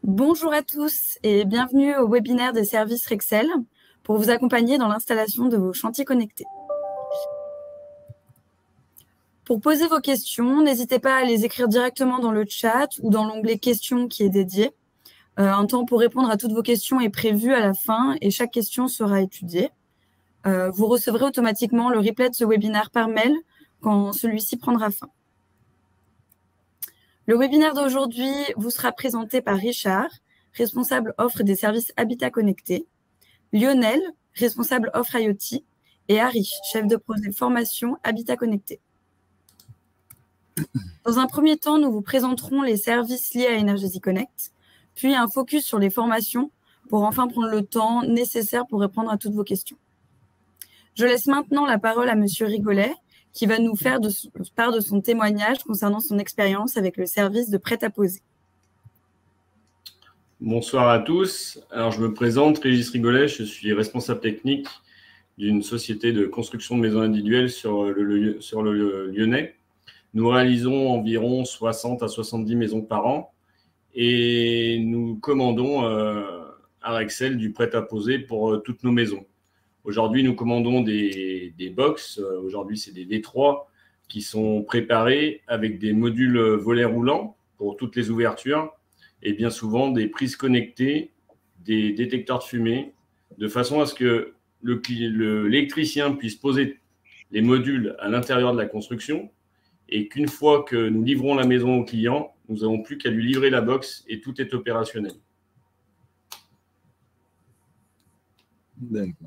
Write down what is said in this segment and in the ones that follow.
Bonjour à tous et bienvenue au webinaire des services Rexel pour vous accompagner dans l'installation de vos chantiers connectés. Pour poser vos questions, n'hésitez pas à les écrire directement dans le chat ou dans l'onglet questions qui est dédié. Un temps pour répondre à toutes vos questions est prévu à la fin et chaque question sera étudiée. Vous recevrez automatiquement le replay de ce webinaire par mail quand celui-ci prendra fin. Le webinaire d'aujourd'hui vous sera présenté par Richard, responsable offre des services Habitat Connecté, Lionel, responsable offre IoT, et Harry, chef de projet formation Habitat Connecté. Dans un premier temps, nous vous présenterons les services liés à Energeasy Connect, puis un focus sur les formations pour enfin prendre le temps nécessaire pour répondre à toutes vos questions. Je laisse maintenant la parole à Monsieur Rigolet, qui va nous faire part de son témoignage concernant son expérience avec le service de prêt-à-poser. Bonsoir à tous. Alors, je me présente, Régis Rigolet, je suis responsable technique d'une société de construction de maisons individuelles sur le Lyonnais. Nous réalisons environ 60 à 70 maisons par an et nous commandons à Rexel du prêt-à-poser pour toutes nos maisons. Aujourd'hui, nous commandons des box. Aujourd'hui, c'est des D3 qui sont préparés avec des modules volets roulants pour toutes les ouvertures et bien souvent des prises connectées, des détecteurs de fumée, de façon à ce que l'électricien puisse poser les modules à l'intérieur de la construction et qu'une fois que nous livrons la maison au client, nous n'avons plus qu'à lui livrer la box et tout est opérationnel. D'accord.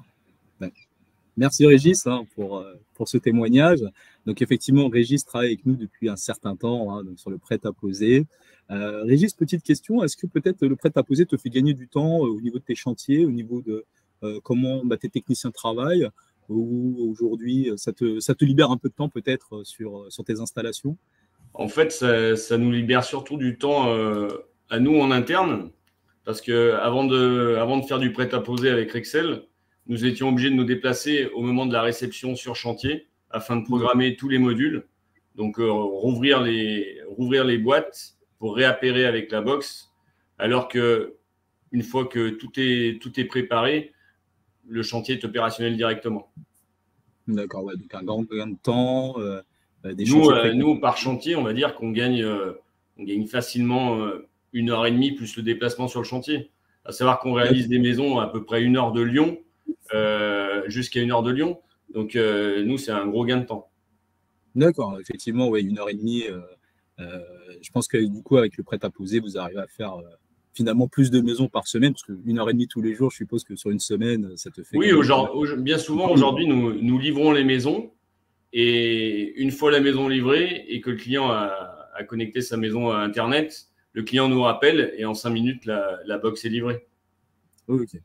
Merci Régis pour ce témoignage. Donc effectivement, Régis travaille avec nous depuis un certain temps donc sur le prêt-à-poser. Régis, petite question, est-ce que peut-être le prêt-à-poser te fait gagner du temps au niveau de tes chantiers, au niveau de comment tes techniciens travaillent, ou aujourd'hui ça te libère un peu de temps peut-être sur tes installations? En fait, ça nous libère surtout du temps à nous en interne, parce qu'avant de faire du prêt-à-poser avec Rexel, nous étions obligés de nous déplacer au moment de la réception sur chantier afin de programmer tous les modules. Donc, rouvrir les boîtes pour réappairer avec la box, alors qu'une fois que tout est préparé, le chantier est opérationnel directement. D'accord, ouais, donc un grand gain de temps. Nous, par chantier, on va dire qu'on gagne facilement 1h30 plus le déplacement sur le chantier. À savoir qu'on réalise des maisons à peu près 1 heure de Lyon, jusqu'à 1 heure de Lyon. Donc, nous, c'est un gros gain de temps. D'accord, effectivement, ouais, 1h30. Je pense que du coup, avec le prêt-à-poser, vous arrivez à faire finalement plus de maisons par semaine, parce que 1h30 tous les jours, je suppose que sur une semaine, ça te fait… Oui, bien souvent, aujourd'hui, nous livrons les maisons. Et une fois la maison livrée et que le client a connecté sa maison à Internet, le client nous rappelle et en 5 minutes, la box est livrée. Ok.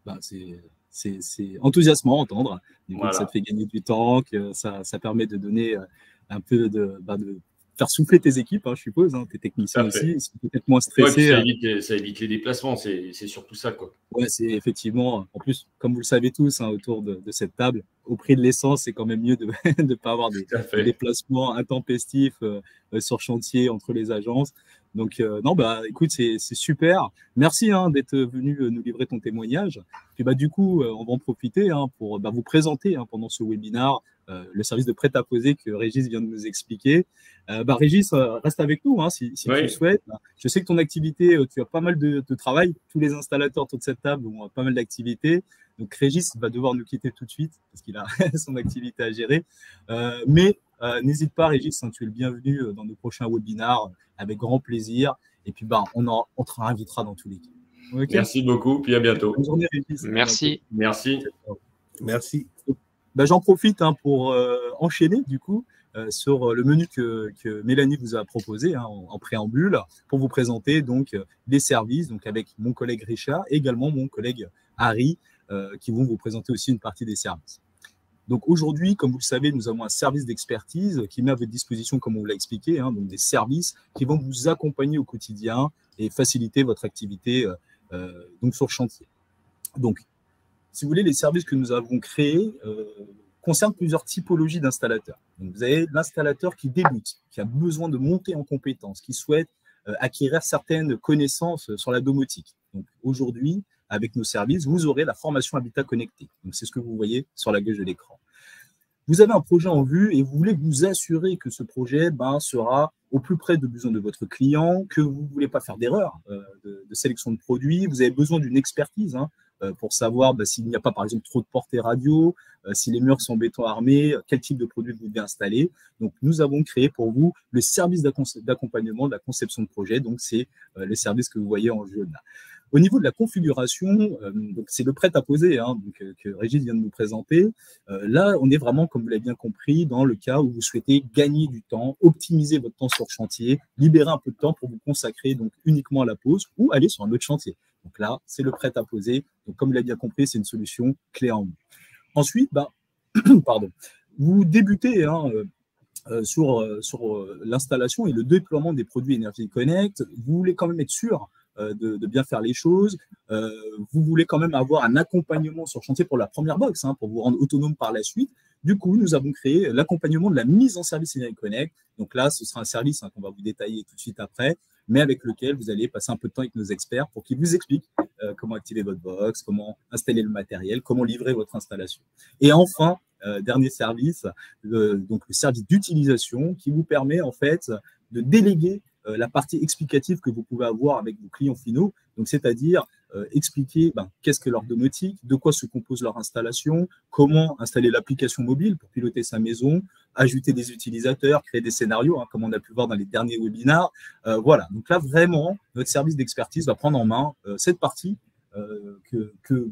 C'est enthousiasmant à entendre. Du coup, voilà. Ça te fait gagner du temps, que ça permet de donner un peu de faire souffler tes équipes, je suppose, tes techniciens aussi, ils sont peut-être moins stressés. Ouais, ça évite les déplacements, c'est surtout ça, quoi. Ouais, c'est effectivement, en plus, comme vous le savez tous, autour de cette table, au prix de l'essence, c'est quand même mieux de ne pas avoir des déplacements intempestifs sur chantier entre les agences. Donc, non, écoute, c'est super. Merci d'être venu nous livrer ton témoignage. Puis, du coup, on va en profiter pour vous présenter pendant ce webinaire le service de prêt-à-poser que Régis vient de nous expliquer. Régis, reste avec nous si tu le souhaites. Je sais que ton activité, tu as pas mal de travail. Tous les installateurs autour de cette table ont pas mal d'activités. Donc, Régis va devoir nous quitter tout de suite parce qu'il a son activité à gérer. Mais n'hésite pas, Régis, tu es le bienvenu dans nos prochains webinaires avec grand plaisir. Et puis, on te réinvitera dans tous les cas. Okay. Merci beaucoup, puis à bientôt. Bonne journée, Régis. Merci. Merci. Merci. J'en profite pour enchaîner, du coup, sur le menu que Mélanie vous a proposé en préambule pour vous présenter donc les services, donc avec mon collègue Richard et également mon collègue Harry qui vont vous présenter aussi une partie des services. Donc aujourd'hui, comme vous le savez, nous avons un service d'expertise qui met à votre disposition, comme on vous l'a expliqué, donc des services qui vont vous accompagner au quotidien et faciliter votre activité donc sur le chantier. Donc, si vous voulez, les services que nous avons créés concernent plusieurs typologies d'installateurs. Donc, vous avez l'installateur qui débute, qui a besoin de monter en compétences, qui souhaite acquérir certaines connaissances sur la domotique. Donc aujourd'hui, avec nos services, vous aurez la formation Habitat Connecté. Donc c'est ce que vous voyez sur la gauche de l'écran. Vous avez un projet en vue et vous voulez vous assurer que ce projet sera au plus près des besoins de votre client, que vous ne voulez pas faire d'erreur de sélection de produits. Vous avez besoin d'une expertise pour savoir s'il n'y a pas, par exemple, trop de portées radio, si les murs sont en béton armé, quel type de produit vous devez installer. Donc, nous avons créé pour vous le service d'accompagnement de la conception de projet. Donc, c'est le service que vous voyez en jaune là. Au niveau de la configuration, c'est le prêt-à-poser que Régis vient de nous présenter. Là, on est vraiment, comme vous l'avez bien compris, dans le cas où vous souhaitez gagner du temps, optimiser votre temps sur chantier, libérer un peu de temps pour vous consacrer donc uniquement à la pose ou aller sur un autre chantier. Donc là, c'est le prêt-à-poser. Donc, comme vous l'avez bien compris, c'est une solution clé en main. Ensuite, vous débutez sur l'installation et le déploiement des produits Energy Connect. Vous voulez quand même être sûr de bien faire les choses. Vous voulez quand même avoir un accompagnement sur chantier pour la première box, pour vous rendre autonome par la suite. Du coup, nous avons créé l'accompagnement de la mise en service Energy Connect. Donc là, ce sera un service qu'on va vous détailler tout de suite après, mais avec lequel vous allez passer un peu de temps avec nos experts pour qu'ils vous expliquent comment activer votre box, comment installer le matériel, comment livrer votre installation. Et enfin, dernier service, donc le service d'utilisation qui vous permet en fait de déléguer la partie explicative que vous pouvez avoir avec vos clients finaux, donc c'est-à-dire expliquer qu'est-ce que leur domotique, de quoi se compose leur installation, comment installer l'application mobile pour piloter sa maison, ajouter des utilisateurs, créer des scénarios, comme on a pu voir dans les derniers webinars. Voilà, donc là vraiment, notre service d'expertise va prendre en main cette partie que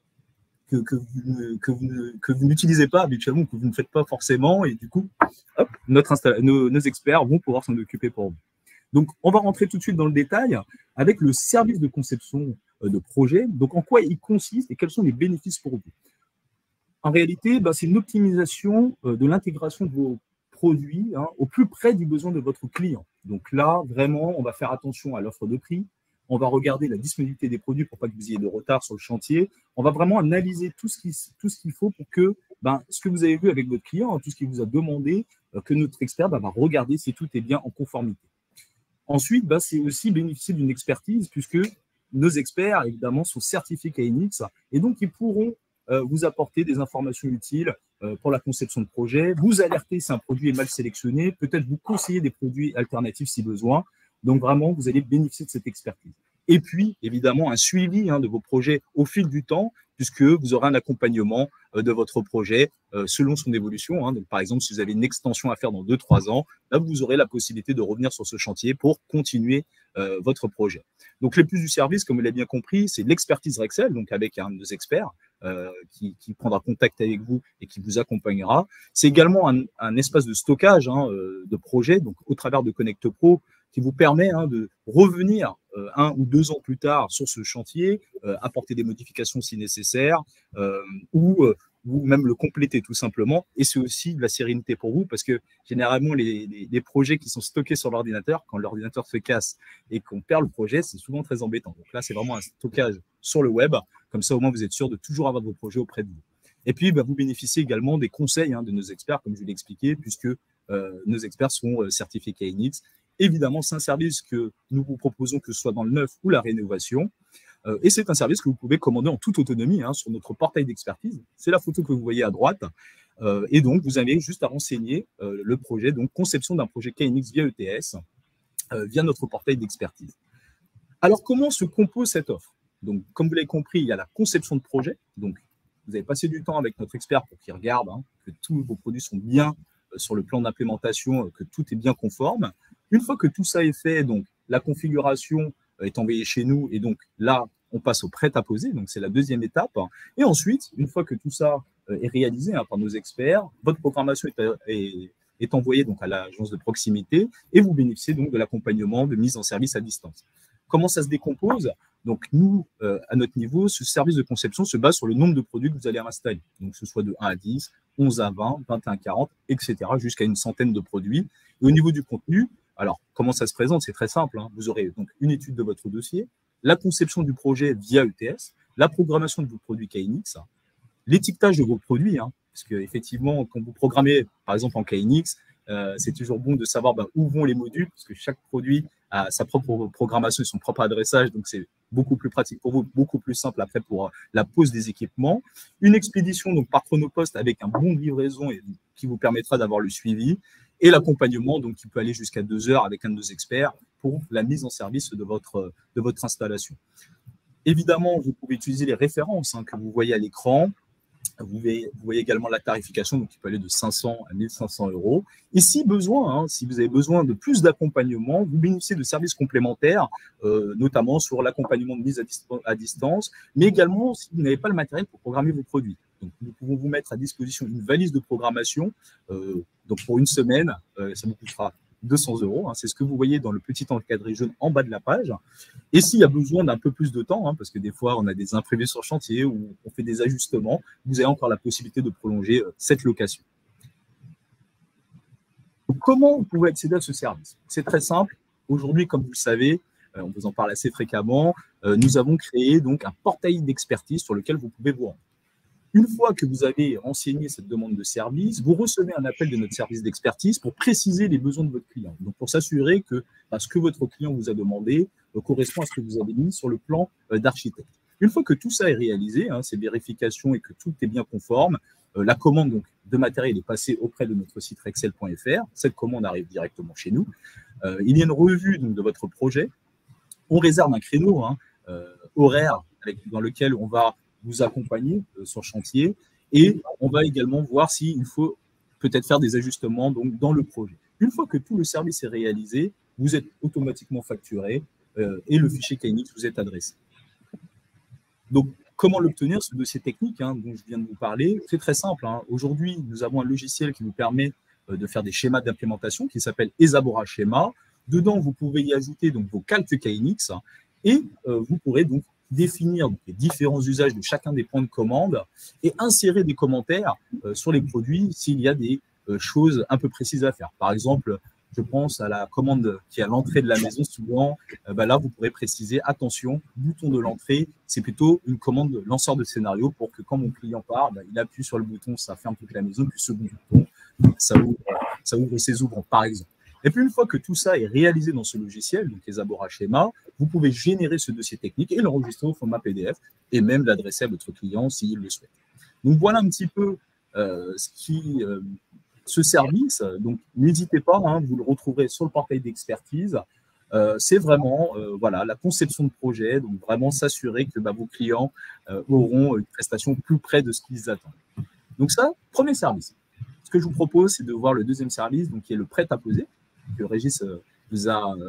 vous n'utilisez pas habituellement, que vous ne faites pas forcément, et du coup, hop, nos experts vont pouvoir s'en occuper pour vous. Donc, on va rentrer tout de suite dans le détail avec le service de conception de projet. Donc, en quoi il consiste et quels sont les bénéfices pour vous? En réalité, c'est une optimisation de l'intégration de vos produits au plus près du besoin de votre client. Donc là, vraiment, on va faire attention à l'offre de prix. On va regarder la disponibilité des produits pour pas que vous ayez de retard sur le chantier. On va vraiment analyser tout ce qu'il faut pour que ce que vous avez vu avec votre client, tout ce qu'il vous a demandé, que notre expert va regarder si tout est bien en conformité. Ensuite, c'est aussi bénéficier d'une expertise puisque nos experts, évidemment, sont certifiés KNX et donc ils pourront vous apporter des informations utiles pour la conception de projet, vous alerter si un produit est mal sélectionné, peut-être vous conseiller des produits alternatifs si besoin. Donc, vraiment, vous allez bénéficier de cette expertise. Et puis, évidemment, un suivi de vos projets au fil du temps, puisque vous aurez un accompagnement de votre projet selon son évolution. Donc, par exemple, si vous avez une extension à faire dans 2-3 ans, là, vous aurez la possibilité de revenir sur ce chantier pour continuer votre projet. Donc, les plus du service, comme vous l'avez bien compris, c'est l'expertise Rexel, donc avec un de nos experts qui prendra contact avec vous et qui vous accompagnera. C'est également un espace de stockage de projet, donc au travers de Connect Pro, qui vous permet de revenir 1 ou 2 ans plus tard sur ce chantier, apporter des modifications si nécessaire, ou même le compléter tout simplement. Et c'est aussi de la sérénité pour vous, parce que généralement, les projets qui sont stockés sur l'ordinateur, quand l'ordinateur se casse et qu'on perd le projet, c'est souvent très embêtant. Donc là, c'est vraiment un stockage sur le web. Comme ça, au moins, vous êtes sûr de toujours avoir vos projets auprès de vous. Et puis, vous bénéficiez également des conseils de nos experts, comme je l'ai expliqué, puisque nos experts sont certifiés KNX. Évidemment, c'est un service que nous vous proposons, que ce soit dans le neuf ou la rénovation. Et c'est un service que vous pouvez commander en toute autonomie sur notre portail d'expertise. C'est la photo que vous voyez à droite. Et donc, vous avez juste à renseigner le projet, donc conception d'un projet KNX via ETS, via notre portail d'expertise. Alors, comment se compose cette offre? Donc, comme vous l'avez compris, il y a la conception de projet. Donc, vous avez passé du temps avec notre expert pour qu'il regarde que tous vos produits sont bien sur le plan d'implémentation, que tout est bien conforme. Une fois que tout ça est fait, donc la configuration est envoyée chez nous et donc là, on passe au prêt-à-poser, donc c'est la deuxième étape. Et ensuite, une fois que tout ça est réalisé par nos experts, votre programmation est envoyée donc à l'agence de proximité et vous bénéficiez donc de l'accompagnement de mise en service à distance. Comment ça se décompose? Donc nous, à notre niveau, ce service de conception se base sur le nombre de produits que vous allez installer. Donc que ce soit de 1 à 10, 11 à 20, 21 à 40, etc., jusqu'à une centaine de produits. Et au niveau du contenu, alors, comment ça se présente? C'est très simple. Vous aurez donc une étude de votre dossier, la conception du projet via ETS, la programmation de vos produits KNX, l'étiquetage de vos produits, parce qu'effectivement, quand vous programmez, par exemple en KNX, c'est toujours bon de savoir où vont les modules, parce que chaque produit a sa propre programmation et son propre adressage, donc c'est beaucoup plus pratique pour vous, beaucoup plus simple après pour la pose des équipements. Une expédition donc par Chronopost avec un bon de livraison et qui vous permettra d'avoir le suivi, et l'accompagnement donc qui peut aller jusqu'à 2 heures avec un de nos experts pour la mise en service de votre installation. Évidemment, vous pouvez utiliser les références que vous voyez à l'écran. Vous voyez également la tarification, donc qui peut aller de 500 à 1500 €. Et si besoin, si vous avez besoin de plus d'accompagnement, vous bénéficiez de services complémentaires, notamment sur l'accompagnement de mise à distance, mais également si vous n'avez pas le matériel pour programmer vos produits. Donc, nous pouvons vous mettre à disposition une valise de programmation. Donc, pour une semaine, ça vous coûtera 200 €. C'est ce que vous voyez dans le petit encadré jaune en bas de la page. Et s'il y a besoin d'un peu plus de temps, parce que des fois, on a des imprévus sur chantier ou on fait des ajustements, vous avez encore la possibilité de prolonger cette location. Donc, comment vous pouvez accéder à ce service? C'est très simple. Aujourd'hui, comme vous le savez, on vous en parle assez fréquemment, nous avons créé donc un portail d'expertise sur lequel vous pouvez vous rendre. Une fois que vous avez renseigné cette demande de service, vous recevez un appel de notre service d'expertise pour préciser les besoins de votre client. Donc, pour s'assurer que ce que votre client vous a demandé correspond à ce que vous avez mis sur le plan d'architecte. Une fois que tout ça est réalisé, ces vérifications et que tout est bien conforme, la commande donc, de matériel est passée auprès de notre site rexel.fr. Cette commande arrive directement chez nous. Il y a une revue donc, de votre projet. On réserve un créneau horaire dans lequel on va vous accompagner sur chantier et on va également voir s'il faut peut-être faire des ajustements donc, dans le projet. Une fois que tout le service est réalisé, vous êtes automatiquement facturé et le fichier KNX vous est adressé. Donc, comment l'obtenir, ce dossier technique dont je viens de vous parler? C'est très simple. Aujourd'hui, nous avons un logiciel qui nous permet de faire des schémas d'implémentation qui s'appelle Esabora Schéma. Dedans, vous pouvez y ajouter donc, vos calques KNX et vous pourrez donc définir les différents usages de chacun des points de commande et insérer des commentaires sur les produits s'il y a des choses un peu précises à faire. Par exemple, je pense à la commande qui est à l'entrée de la maison. Souvent, là, vous pourrez préciser, attention, bouton de l'entrée, c'est plutôt une commande de lanceur de scénario pour que quand mon client part, il appuie sur le bouton, ça ferme toute la maison, puis ce bouton, ça ouvre ses ouvrants, par exemple. Et puis, une fois que tout ça est réalisé dans ce logiciel, donc Esabora Schéma, vous pouvez générer ce dossier technique et l'enregistrer au format PDF et même l'adresser à votre client s'il le souhaite. Donc, voilà un petit peu ce service. Donc, n'hésitez pas, vous le retrouverez sur le portail d'expertise. C'est vraiment la conception de projet, donc vraiment s'assurer que vos clients auront une prestation plus près de ce qu'ils attendent. Donc ça, premier service. Ce que je vous propose, c'est de voir le deuxième service, donc qui est le prêt-à-poser, que Régis vous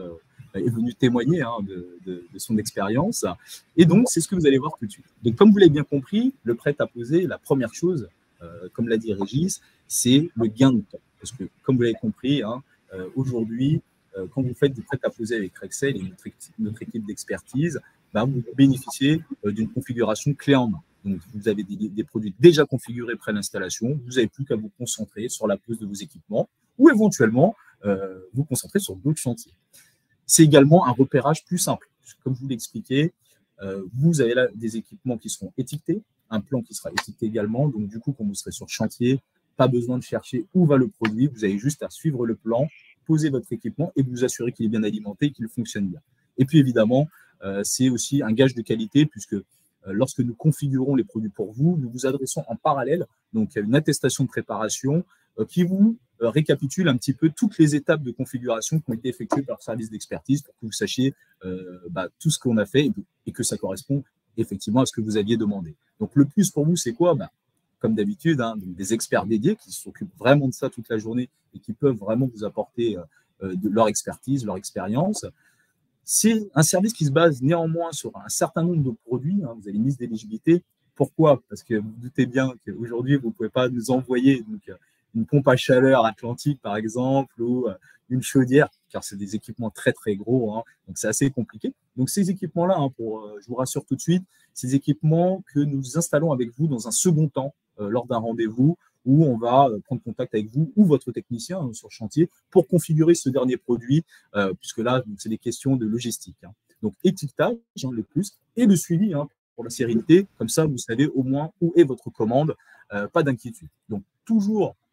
est venu témoigner de son expérience. Et donc, c'est ce que vous allez voir tout de suite. Donc, comme vous l'avez bien compris, le prêt-à-poser, la première chose, comme l'a dit Régis, c'est le gain de temps. Parce que, comme vous l'avez compris, aujourd'hui, quand vous faites du prêt-à-poser avec Rexel et notre équipe d'expertise, vous bénéficiez d'une configuration clé en main. Donc, vous avez des produits déjà configurés près l'installation. Vous n'avez plus qu'à vous concentrer sur la pose de vos équipements ou éventuellement vous concentrer sur d'autres chantiers. C'est également un repérage plus simple. Comme je vous l'ai expliqué, vous avez là des équipements qui seront étiquetés, un plan qui sera étiqueté également. Donc, du coup, quand vous serez sur chantier, pas besoin de chercher où va le produit. Vous avez juste à suivre le plan, poser votre équipement et vous assurer qu'il est bien alimenté et qu'il fonctionne bien. Et puis, évidemment, c'est aussi un gage de qualité puisque lorsque nous configurons les produits pour vous, nous vous adressons en parallèle donc à une attestation de préparation qui vous récapitule un petit peu toutes les étapes de configuration qui ont été effectuées par le service d'expertise pour que vous sachiez tout ce qu'on a fait et que ça correspond effectivement à ce que vous aviez demandé. Donc, le plus pour vous, c'est quoi? Comme d'habitude, des experts dédiés qui s'occupent vraiment de ça toute la journée et qui peuvent vraiment vous apporter de leur expertise, leur expérience. C'est un service qui se base néanmoins sur un certain nombre de produits. Vous avez une liste d'éligibilité. Pourquoi? Parce que vous vous doutez bien qu'aujourd'hui, vous ne pouvez pas nous envoyer une pompe à chaleur Atlantique, par exemple, ou une chaudière, car c'est des équipements très, très gros. Donc, c'est assez compliqué. Donc, ces équipements-là, je vous rassure tout de suite, ces équipements que nous installons avec vous dans un second temps lors d'un rendez-vous où on va prendre contact avec vous ou votre technicien sur chantier pour configurer ce dernier produit, puisque là, c'est des questions de logistique. Donc, étiquetage, le plus, et le suivi pour la sérénité. Comme ça, vous savez au moins où est votre commande, pas d'inquiétude. Donc, toujours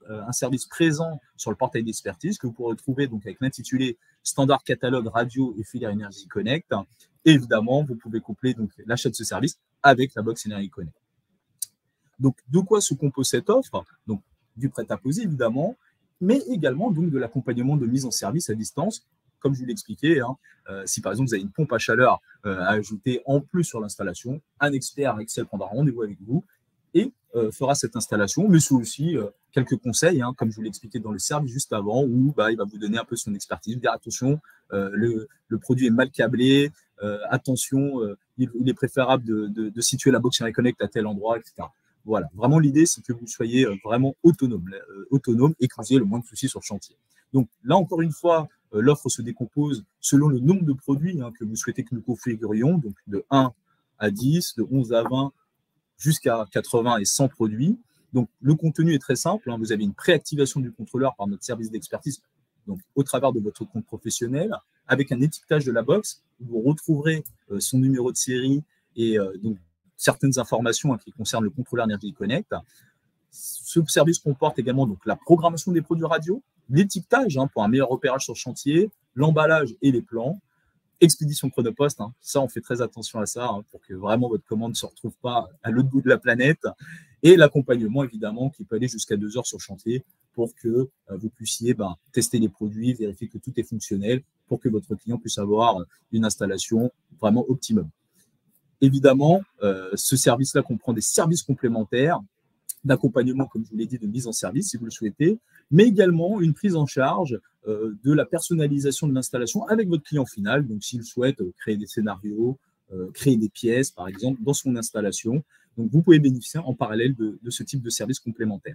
un service présent sur le portail d'expertise que vous pourrez retrouver donc avec l'intitulé Standard Catalogue Radio et Filière Énergie Connect. Et évidemment, vous pouvez coupler donc l'achat de ce service avec la box Énergie Connect. Donc, de quoi se compose cette offre? Donc, du prêt-à-poser, évidemment, mais également donc, de l'accompagnement de mise en service à distance. Comme je vous l'expliquais, si par exemple vous avez une pompe à chaleur à ajouter en plus sur l'installation, un expert Excel prendra rendez-vous avec vous et fera cette installation, mais c'est aussi quelques conseils, comme je vous l'ai expliqué dans le service juste avant, où il va vous donner un peu son expertise, vous dire attention, le produit est mal câblé, attention, il est préférable de situer la box Énergie Connect à tel endroit, etc. Voilà, vraiment l'idée c'est que vous soyez vraiment autonome et que vous ayez le moins de soucis sur le chantier. Donc là encore une fois, l'offre se décompose selon le nombre de produits que vous souhaitez que nous configurions, donc de 1 à 10, de 11 à 20, jusqu'à 80 et 100 produits. Donc le contenu est très simple, vous avez une préactivation du contrôleur par notre service d'expertise, donc au travers de votre compte professionnel, avec un étiquetage de la box, vous retrouverez son numéro de série et donc certaines informations qui concernent le contrôleur Énergie Connect. Ce service comporte également donc, la programmation des produits radio, l'étiquetage pour un meilleur repérage sur le chantier, l'emballage et les plans, expédition chronopost, ça on fait très attention à ça pour que vraiment votre commande ne se retrouve pas à l'autre bout de la planète, et l'accompagnement évidemment qui peut aller jusqu'à 2 heures sur le chantier pour que vous puissiez tester les produits, vérifier que tout est fonctionnel pour que votre client puisse avoir une installation vraiment optimum. Évidemment, ce service-là comprend des services complémentaires d'accompagnement, comme je vous l'ai dit, de mise en service, si vous le souhaitez, mais également une prise en charge de la personnalisation de l'installation avec votre client final. Donc, s'il souhaite créer des scénarios, créer des pièces, par exemple, dans son installation. Donc, vous pouvez bénéficier en parallèle de ce type de service complémentaire.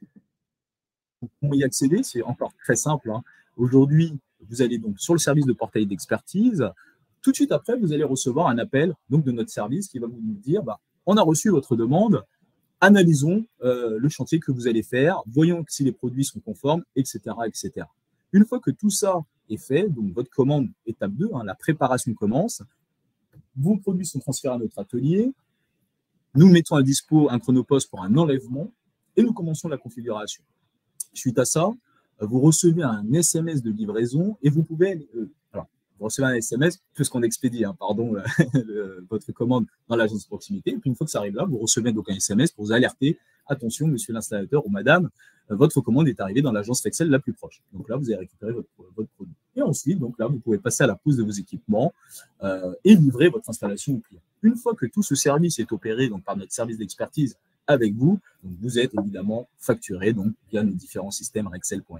Pour y accéder, c'est encore très simple. Aujourd'hui, vous allez donc sur le service de portail d'expertise. Tout de suite après, vous allez recevoir un appel donc, de notre service qui va vous dire on a reçu votre demande, analysons le chantier que vous allez faire, voyons si les produits sont conformes, etc., etc. Une fois que tout ça est fait, donc votre commande, étape 2, la préparation commence, vos produits sont transférés à notre atelier, nous mettons à dispo un chronopost pour un enlèvement et nous commençons la configuration. Suite à ça, vous recevez un SMS de livraison et vous pouvez... vous recevez un SMS, puisqu'on expédie votre commande dans l'agence de proximité. Et puis, une fois que ça arrive là, vous recevez donc un SMS pour vous alerter. Attention, monsieur l'installateur ou madame, votre commande est arrivée dans l'agence Fexel la plus proche. Donc là, vous avez récupéré votre produit. Et ensuite, donc là, vous pouvez passer à la pose de vos équipements et livrer votre installation au client. Une fois que tout ce service est opéré donc, par notre service d'expertise avec vous, donc vous êtes évidemment facturé donc, via nos différents systèmes rexel.fr.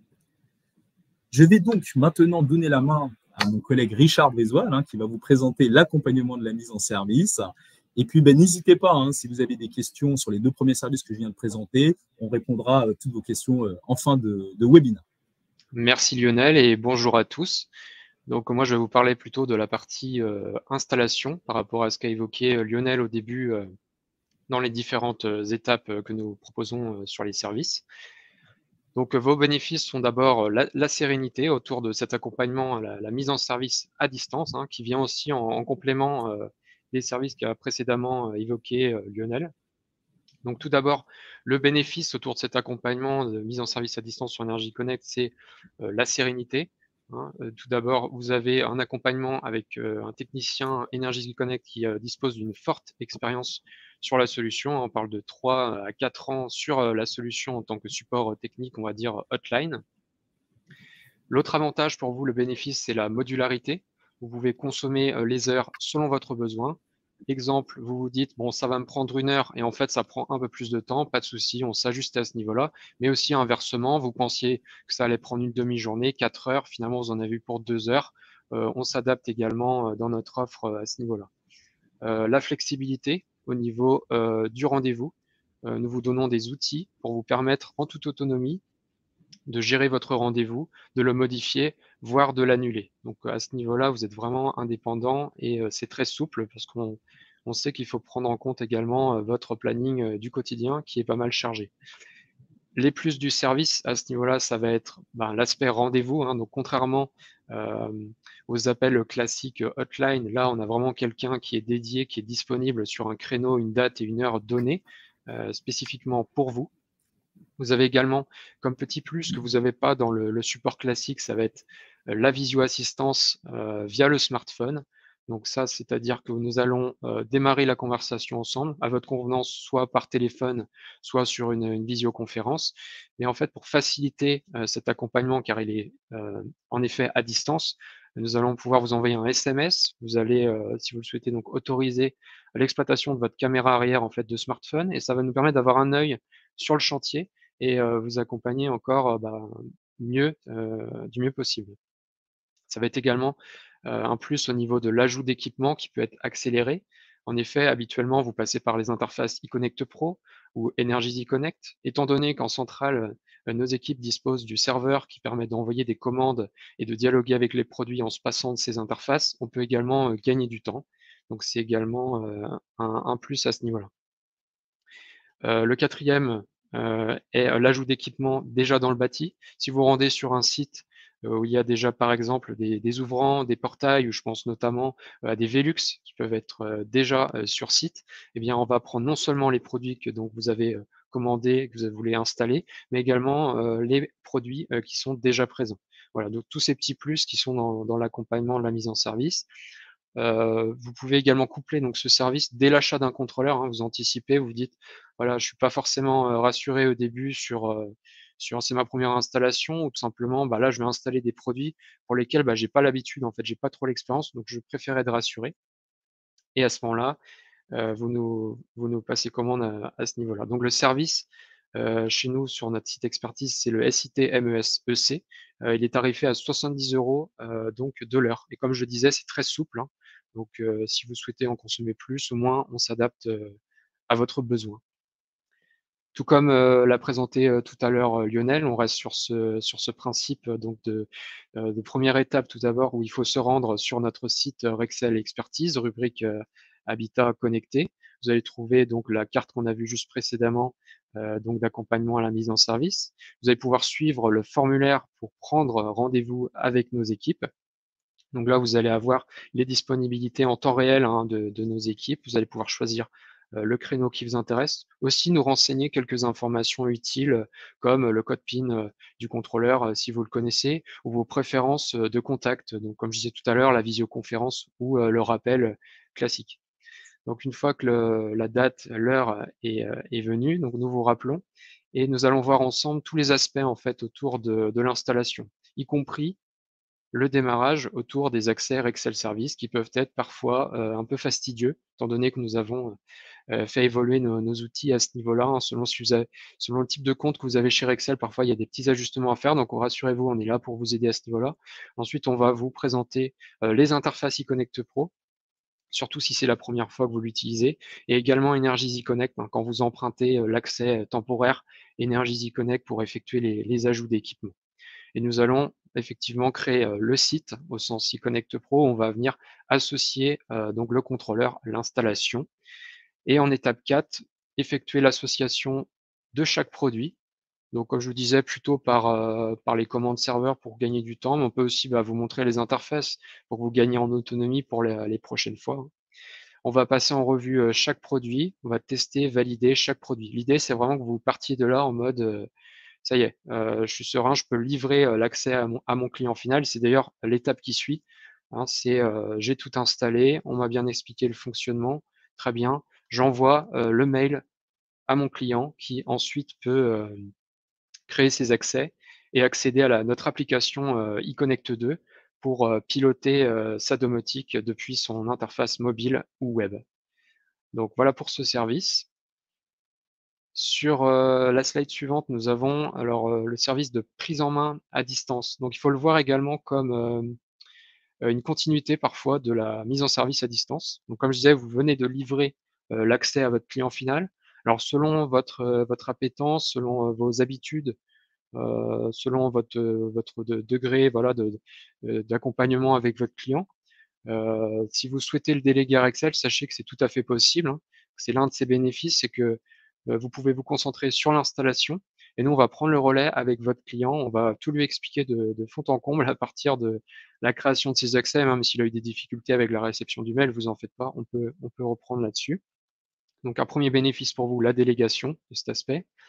Je vais donc maintenant donner la main à mon collègue Richard Brizoil, qui va vous présenter l'accompagnement de la mise en service. Et puis, n'hésitez pas, si vous avez des questions sur les 2 premiers services que je viens de présenter, on répondra à toutes vos questions en fin de webinaire. Merci Lionel et bonjour à tous. Donc moi, je vais vous parler plutôt de la partie installation par rapport à ce qu'a évoqué Lionel au début dans les différentes étapes que nous proposons sur les services. Donc, vos bénéfices sont d'abord la sérénité autour de cet accompagnement, la mise en service à distance, qui vient aussi en complément des services qu'a précédemment évoqué Lionel. Donc, tout d'abord, le bénéfice autour de cet accompagnement de mise en service à distance sur Énergie Connect, c'est la sérénité. Tout d'abord, vous avez un accompagnement avec un technicien Énergie Connect qui dispose d'une forte expérience sur la solution. On parle de 3 à 4 ans sur la solution en tant que support technique, on va dire hotline. L'autre avantage pour vous, le bénéfice, c'est la modularité. Vous pouvez consommer les heures selon votre besoin. Exemple, vous vous dites, bon, ça va me prendre 1 heure et en fait, ça prend un peu plus de temps, pas de souci, on s'ajuste à ce niveau-là. Mais aussi inversement, vous pensiez que ça allait prendre une demi-journée, 4 heures, finalement, vous en avez eu pour 2 heures. On s'adapte également dans notre offre à ce niveau-là. La flexibilité au niveau du rendez-vous. Nous vous donnons des outils pour vous permettre en toute autonomie de gérer votre rendez-vous, de le modifier, voire de l'annuler. Donc à ce niveau-là, vous êtes vraiment indépendant et c'est très souple parce qu'on sait qu'il faut prendre en compte également votre planning du quotidien qui est pas mal chargé. Les plus du service à ce niveau-là, ça va être l'aspect rendez-vous. Donc contrairement aux appels classiques hotline, là on a vraiment quelqu'un qui est dédié, qui est disponible sur un créneau, une date et une heure donnée, spécifiquement pour vous. Vous avez également, comme petit plus que vous n'avez pas dans le support classique, ça va être la visio-assistance via le smartphone. Donc ça, c'est-à-dire que nous allons démarrer la conversation ensemble, à votre convenance, soit par téléphone, soit sur une visioconférence. Mais en fait, pour faciliter cet accompagnement, car il est en effet à distance, nous allons pouvoir vous envoyer un SMS. Vous allez, si vous le souhaitez, donc autoriser l'exploitation de votre caméra arrière en fait de smartphone, et ça va nous permettre d'avoir un œil sur le chantier et vous accompagner encore mieux, du mieux possible. Ça va être également un plus au niveau de l'ajout d'équipements qui peut être accéléré. En effet, habituellement, vous passez par les interfaces eConnect Pro ou Energy Connect. Étant donné qu'en centrale, nos équipes disposent du serveur qui permet d'envoyer des commandes et de dialoguer avec les produits en se passant de ces interfaces, on peut également gagner du temps. Donc c'est également un plus à ce niveau-là. Le quatrième est l'ajout d'équipements déjà dans le bâti. Si vous vous rendez sur un site où il y a déjà par exemple des ouvrants, des portails, ou je pense notamment à des Velux qui peuvent être déjà sur site, eh bien on va prendre non seulement les produits que donc vous avez commandés, que vous voulez installer, mais également les produits qui sont déjà présents. Voilà, donc tous ces petits plus qui sont dans l'accompagnement de la mise en service. Vous pouvez également coupler donc ce service dès l'achat d'un contrôleur, hein. Vous anticipez, vous dites: «Voilà, je suis pas forcément, rassuré au début sur c'est ma première installation», ou tout simplement, bah, là, je vais installer des produits pour lesquels, bah, j'ai pas l'habitude, en fait, j'ai pas trop l'expérience, donc je préfère être rassuré, et à ce moment-là, vous nous passez commande à ce niveau-là. Donc le service, chez nous sur notre site expertise, c'est le SIT MES-EC. Il est tarifé à 70 €, donc de l'heure, et comme je disais, c'est très souple, hein. Donc si vous souhaitez en consommer plus ou moins, on s'adapte à votre besoin. Tout comme l'a présenté tout à l'heure Lionel, on reste sur ce principe donc de première étape tout d'abord, où il faut se rendre sur notre site Rexel Expertise, rubrique Habitat connecté. Vous allez trouver donc la carte qu'on a vue juste précédemment, donc d'accompagnement à la mise en service. Vous allez pouvoir suivre le formulaire pour prendre rendez-vous avec nos équipes. Donc là, vous allez avoir les disponibilités en temps réel, hein, de nos équipes. Vous allez pouvoir choisir le créneau qui vous intéresse. Aussi nous renseigner quelques informations utiles, comme le code PIN du contrôleur, si vous le connaissez, ou vos préférences de contact. Donc comme je disais tout à l'heure, la visioconférence ou le rappel classique. Donc une fois que la date, l'heure est venue, donc nous vous rappelons, et nous allons voir ensemble tous les aspects en fait autour de l'installation, y compris le démarrage autour des accès Rexel Service, qui peuvent être parfois un peu fastidieux, étant donné que nous avons fait évoluer nos outils à ce niveau-là, hein, selon le type de compte que vous avez chez Rexel. Parfois, il y a des petits ajustements à faire, donc rassurez-vous, on est là pour vous aider à ce niveau-là. Ensuite, on va vous présenter les interfaces eConnect Pro, surtout si c'est la première fois que vous l'utilisez, et également Energy Connect, hein, quand vous empruntez l'accès temporaire Energy Connect pour effectuer les ajouts d'équipement. Et nous allons effectivement créer le site au sens eConnect Pro. On va venir associer donc le contrôleur à l'installation. Et en étape 4, effectuer l'association de chaque produit. Donc comme je vous disais, plutôt par les commandes serveurs pour gagner du temps, mais on peut aussi vous montrer les interfaces pour que vous gagniez en autonomie pour les prochaines fois. On va passer en revue chaque produit, on va tester, valider chaque produit. L'idée, c'est vraiment que vous partiez de là en mode ça y est, je suis serein, je peux livrer l'accès à mon client final. C'est d'ailleurs l'étape qui suit, hein, c'est j'ai tout installé, on m'a bien expliqué le fonctionnement, très bien. J'envoie le mail à mon client qui ensuite peut créer ses accès et accéder à notre application eConnect 2 pour piloter sa domotique depuis son interface mobile ou web. Donc voilà pour ce service. Sur la slide suivante, nous avons alors le service de prise en main à distance. Donc il faut le voir également comme une continuité parfois de la mise en service à distance. Donc comme je disais, vous venez de livrer l'accès à votre client final. Alors selon votre appétence, selon vos habitudes, selon votre degré, voilà, d'accompagnement avec votre client, si vous souhaitez le déléguer à Excel, sachez que c'est tout à fait possible, hein. C'est l'un de ses bénéfices, c'est que vous pouvez vous concentrer sur l'installation, et nous, on va prendre le relais avec votre client. On va tout lui expliquer de fond en comble à partir de la création de ses accès, même s'il a eu des difficultés avec la réception du mail, vous en faites pas, on peut reprendre là-dessus. Donc un premier bénéfice pour vous, la délégation de cet aspect.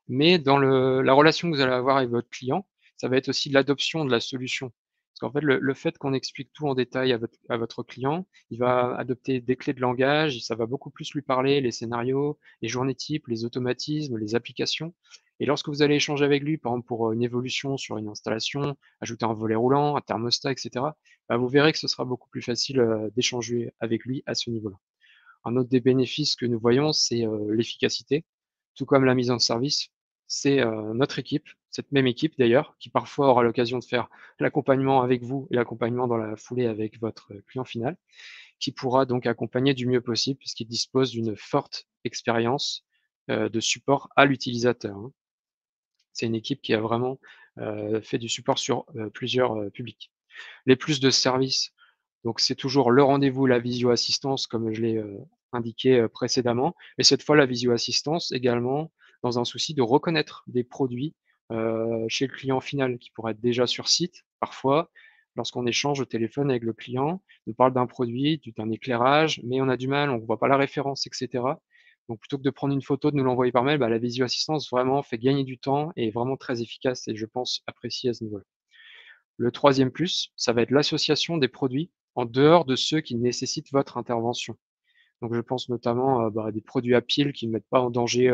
Mais dans la relation que vous allez avoir avec votre client, ça va être aussi l'adoption de la solution. Parce qu'en fait, le fait qu'on explique tout en détail à votre client, il va adopter des clés de langage, ça va beaucoup plus lui parler, les scénarios, les journées types, les automatismes, les applications. Et lorsque vous allez échanger avec lui, par exemple pour une évolution sur une installation, ajouter un volet roulant, un thermostat, etc., bah, vous verrez que ce sera beaucoup plus facile d'échanger avec lui à ce niveau-là. Un autre des bénéfices que nous voyons, c'est l'efficacité. Tout comme la mise en service, c'est notre équipe, cette même équipe d'ailleurs, qui parfois aura l'occasion de faire l'accompagnement avec vous et l'accompagnement dans la foulée avec votre client final, qui pourra donc accompagner du mieux possible puisqu'il dispose d'une forte expérience de support à l'utilisateur, hein. C'est une équipe qui a vraiment fait du support sur plusieurs publics. Les plus de services, donc c'est toujours le rendez-vous, la visio-assistance, comme je l'ai indiqué précédemment. Et cette fois, la visio-assistance également dans un souci de reconnaître des produits chez le client final qui pourrait être déjà sur site. Parfois, lorsqu'on échange au téléphone avec le client, on parle d'un produit, d'un éclairage, mais on a du mal, on ne voit pas la référence, etc. Donc plutôt que de prendre une photo, de nous l'envoyer par mail, bah, la visio-assistance vraiment fait gagner du temps et est vraiment très efficace et je pense appréciée à ce niveau-là. Le troisième plus, ça va être l'association des produits en dehors de ceux qui nécessitent votre intervention. Donc je pense notamment à des produits à pile qui ne mettent pas en danger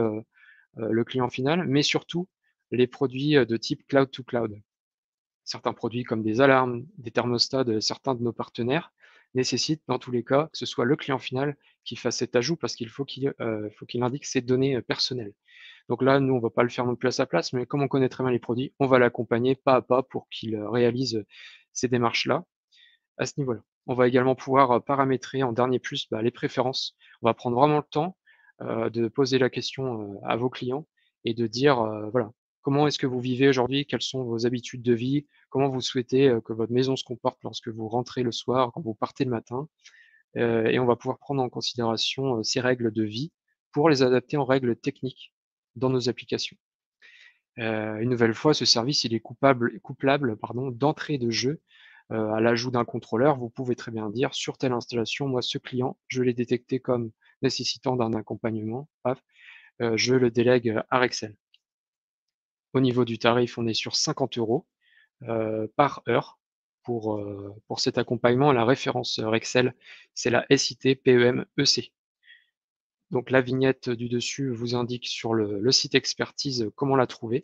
le client final, mais surtout les produits de type cloud to cloud. Certains produits comme des alarmes, des thermostats de certains de nos partenaires nécessitent dans tous les cas que ce soit le client final qui fasse cet ajout parce qu'il faut qu'il indique ses données personnelles. Donc là, nous, on ne va pas le faire non plus à sa place, mais comme on connaît très bien les produits, on va l'accompagner pas à pas pour qu'il réalise ces démarches-là à ce niveau-là. On va également pouvoir paramétrer en dernier plus les préférences. On va prendre vraiment le temps de poser la question à vos clients et de dire, voilà, comment est-ce que vous vivez aujourd'hui? Quelles sont vos habitudes de vie? Comment vous souhaitez que votre maison se comporte lorsque vous rentrez le soir, quand vous partez le matin? Et on va pouvoir prendre en considération ces règles de vie pour les adapter en règles techniques dans nos applications. Une nouvelle fois, ce service il est couplable d'entrée de jeu à l'ajout d'un contrôleur. Vous pouvez très bien dire sur telle installation, moi ce client, je l'ai détecté comme nécessitant d'un accompagnement, paf, je le délègue à Rexel. Au niveau du tarif, on est sur 50 € par heure pour cet accompagnement. La référence Rexel, c'est la SIT PEM-EC. Donc la vignette du dessus vous indique sur le site expertise comment la trouver.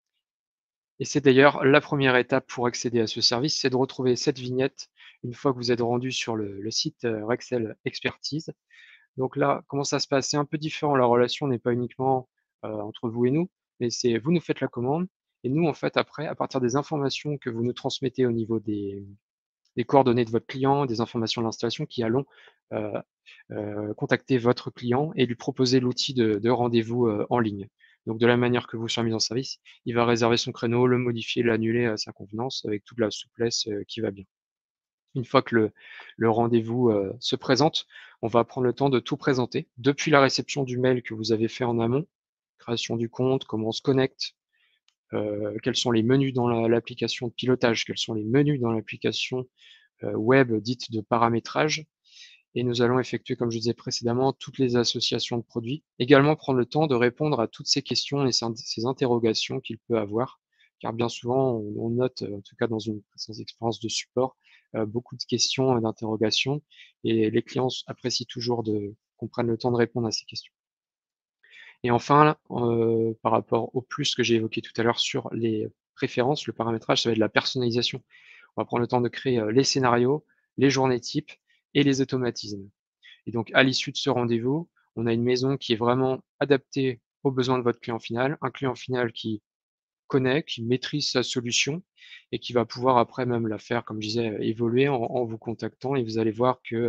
Et c'est d'ailleurs la première étape pour accéder à ce service, c'est de retrouver cette vignette une fois que vous êtes rendu sur le site Rexel Expertise. Donc là, comment ça se passe? C'est un peu différent, la relation n'est pas uniquement entre vous et nous, mais c'est vous nous faites la commande et nous, en fait, après, à partir des informations que vous nous transmettez au niveau des coordonnées de votre client, des informations de l'installation, qui allons euh, contacter votre client et lui proposer l'outil de rendez-vous en ligne. Donc de la manière que vous serez mis en service, il va réserver son créneau, le modifier, l'annuler à sa convenance avec toute la souplesse qui va bien. Une fois que le rendez-vous se présente, on va prendre le temps de tout présenter, depuis la réception du mail que vous avez fait en amont, création du compte, comment on se connecte, quels sont les menus dans l'application de pilotage, quels sont les menus dans l'application web dite de paramétrage. Et nous allons effectuer, comme je disais précédemment, toutes les associations de produits. Également prendre le temps de répondre à toutes ces questions et ces interrogations qu'il peut avoir, car bien souvent, on note, en tout cas dans une précédente expérience de support, beaucoup de questions et d'interrogations, et les clients apprécient toujours qu'on prenne le temps de répondre à ces questions. Et enfin, par rapport au plus que j'ai évoqué tout à l'heure sur les préférences, le paramétrage, ça va être de la personnalisation. On va prendre le temps de créer les scénarios, les journées types et les automatismes. Et donc, à l'issue de ce rendez-vous, on a une maison qui est vraiment adaptée aux besoins de votre client final, un client final qui connaît, qui maîtrise sa solution et qui va pouvoir après même la faire, comme je disais, évoluer en vous contactant et vous allez voir que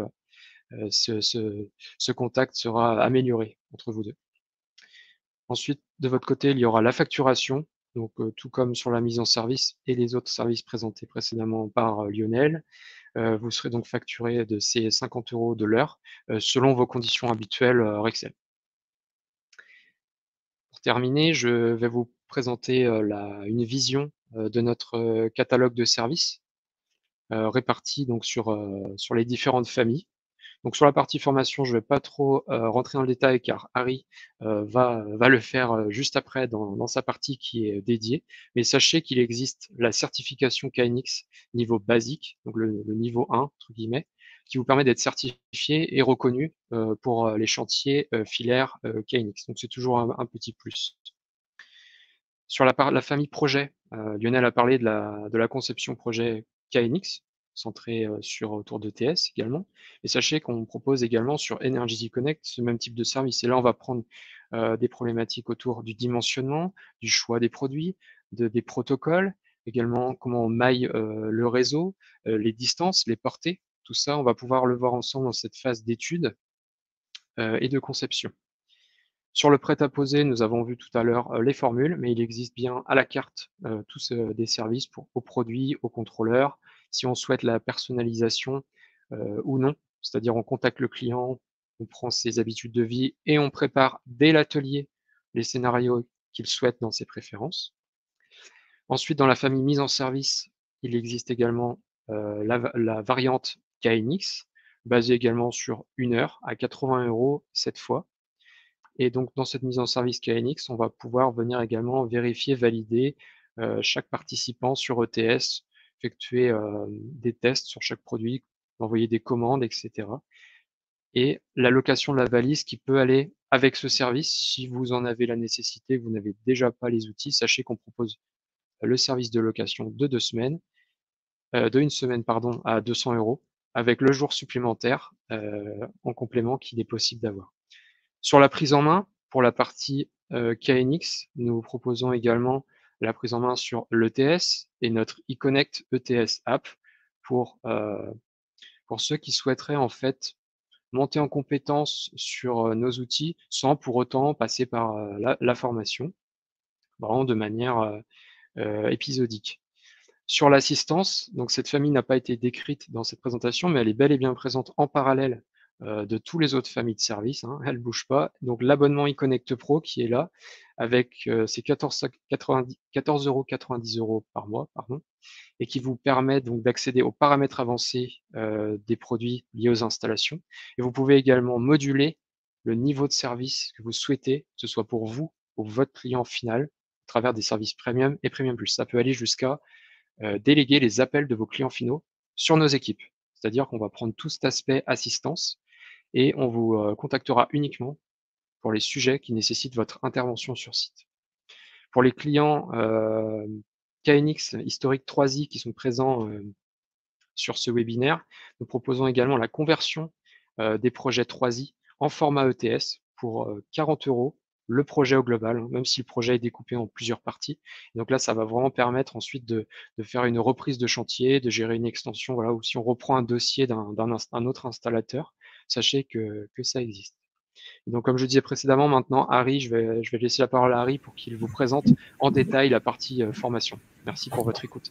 ce contact sera amélioré entre vous deux. Ensuite, de votre côté, il y aura la facturation, donc tout comme sur la mise en service et les autres services présentés précédemment par Lionel. Vous serez donc facturé de ces 50 € de l'heure selon vos conditions habituelles Rexel. Pour terminer, je vais vous présenter une vision de notre catalogue de services répartis donc sur les différentes familles. Donc sur la partie formation, je ne vais pas trop rentrer dans le détail car Harry va le faire juste après dans sa partie qui est dédiée. Mais sachez qu'il existe la certification KNX niveau basique, donc le niveau 1, entre guillemets, qui vous permet d'être certifié et reconnu pour les chantiers filaires KNX. Donc c'est toujours un petit plus. Sur la famille projet, Lionel a parlé de la conception projet KNX, centré autour d'ETS également. Et sachez qu'on propose également sur Energy Connect ce même type de service. Et là, on va prendre des problématiques autour du dimensionnement, du choix des produits, des protocoles, également comment on maille le réseau, les distances, les portées. Tout ça, on va pouvoir le voir ensemble dans cette phase d'étude et de conception. Sur le prêt-à-poser, nous avons vu tout à l'heure les formules, mais il existe bien à la carte tous des services aux produits, aux contrôleurs, si on souhaite la personnalisation ou non, c'est-à-dire on contacte le client, on prend ses habitudes de vie et on prépare dès l'atelier les scénarios qu'il souhaite dans ses préférences. Ensuite, dans la famille mise en service, il existe également la variante KNX, basée également sur 1 heure à 80 € cette fois. Et donc, dans cette mise en service KNX, on va pouvoir venir également vérifier, valider chaque participant sur ETS, effectuer des tests sur chaque produit, envoyer des commandes, etc. Et la location de la valise qui peut aller avec ce service, si vous en avez la nécessité, vous n'avez déjà pas les outils, sachez qu'on propose le service de location de 2 semaines, de 1 semaine, pardon, à 200 €, avec le jour supplémentaire en complément qu'il est possible d'avoir. Sur la prise en main, pour la partie KNX, nous proposons également la prise en main sur l'ETS et notre eConnect ETS app pour ceux qui souhaiteraient en fait monter en compétence sur nos outils sans pour autant passer par la formation, vraiment de manière épisodique. Sur l'assistance, donc cette famille n'a pas été décrite dans cette présentation, mais elle est bel et bien présente en parallèle de tous les autres familles de services, hein, elle ne bouge pas. Donc l'abonnement eConnect Pro qui est là, avec ses 14,90 € par mois, pardon, et qui vous permet donc d'accéder aux paramètres avancés des produits liés aux installations. Et vous pouvez également moduler le niveau de service que vous souhaitez, que ce soit pour vous ou votre client final, à travers des services Premium et Premium Plus. Ça peut aller jusqu'à déléguer les appels de vos clients finaux sur nos équipes. C'est-à-dire qu'on va prendre tout cet aspect assistance et on vous contactera uniquement pour les sujets qui nécessitent votre intervention sur site. Pour les clients KNX historique 3i qui sont présents sur ce webinaire, nous proposons également la conversion des projets 3i en format ETS pour 40 € le projet au global, même si le projet est découpé en plusieurs parties. Donc là, ça va vraiment permettre ensuite de faire une reprise de chantier, de gérer une extension, voilà, ou si on reprend un dossier d'un autre installateur, sachez que ça existe. Et donc, comme je disais précédemment, maintenant, Harry, je vais laisser la parole à Harry pour qu'il vous présente en détail la partie formation. Merci pour votre écoute.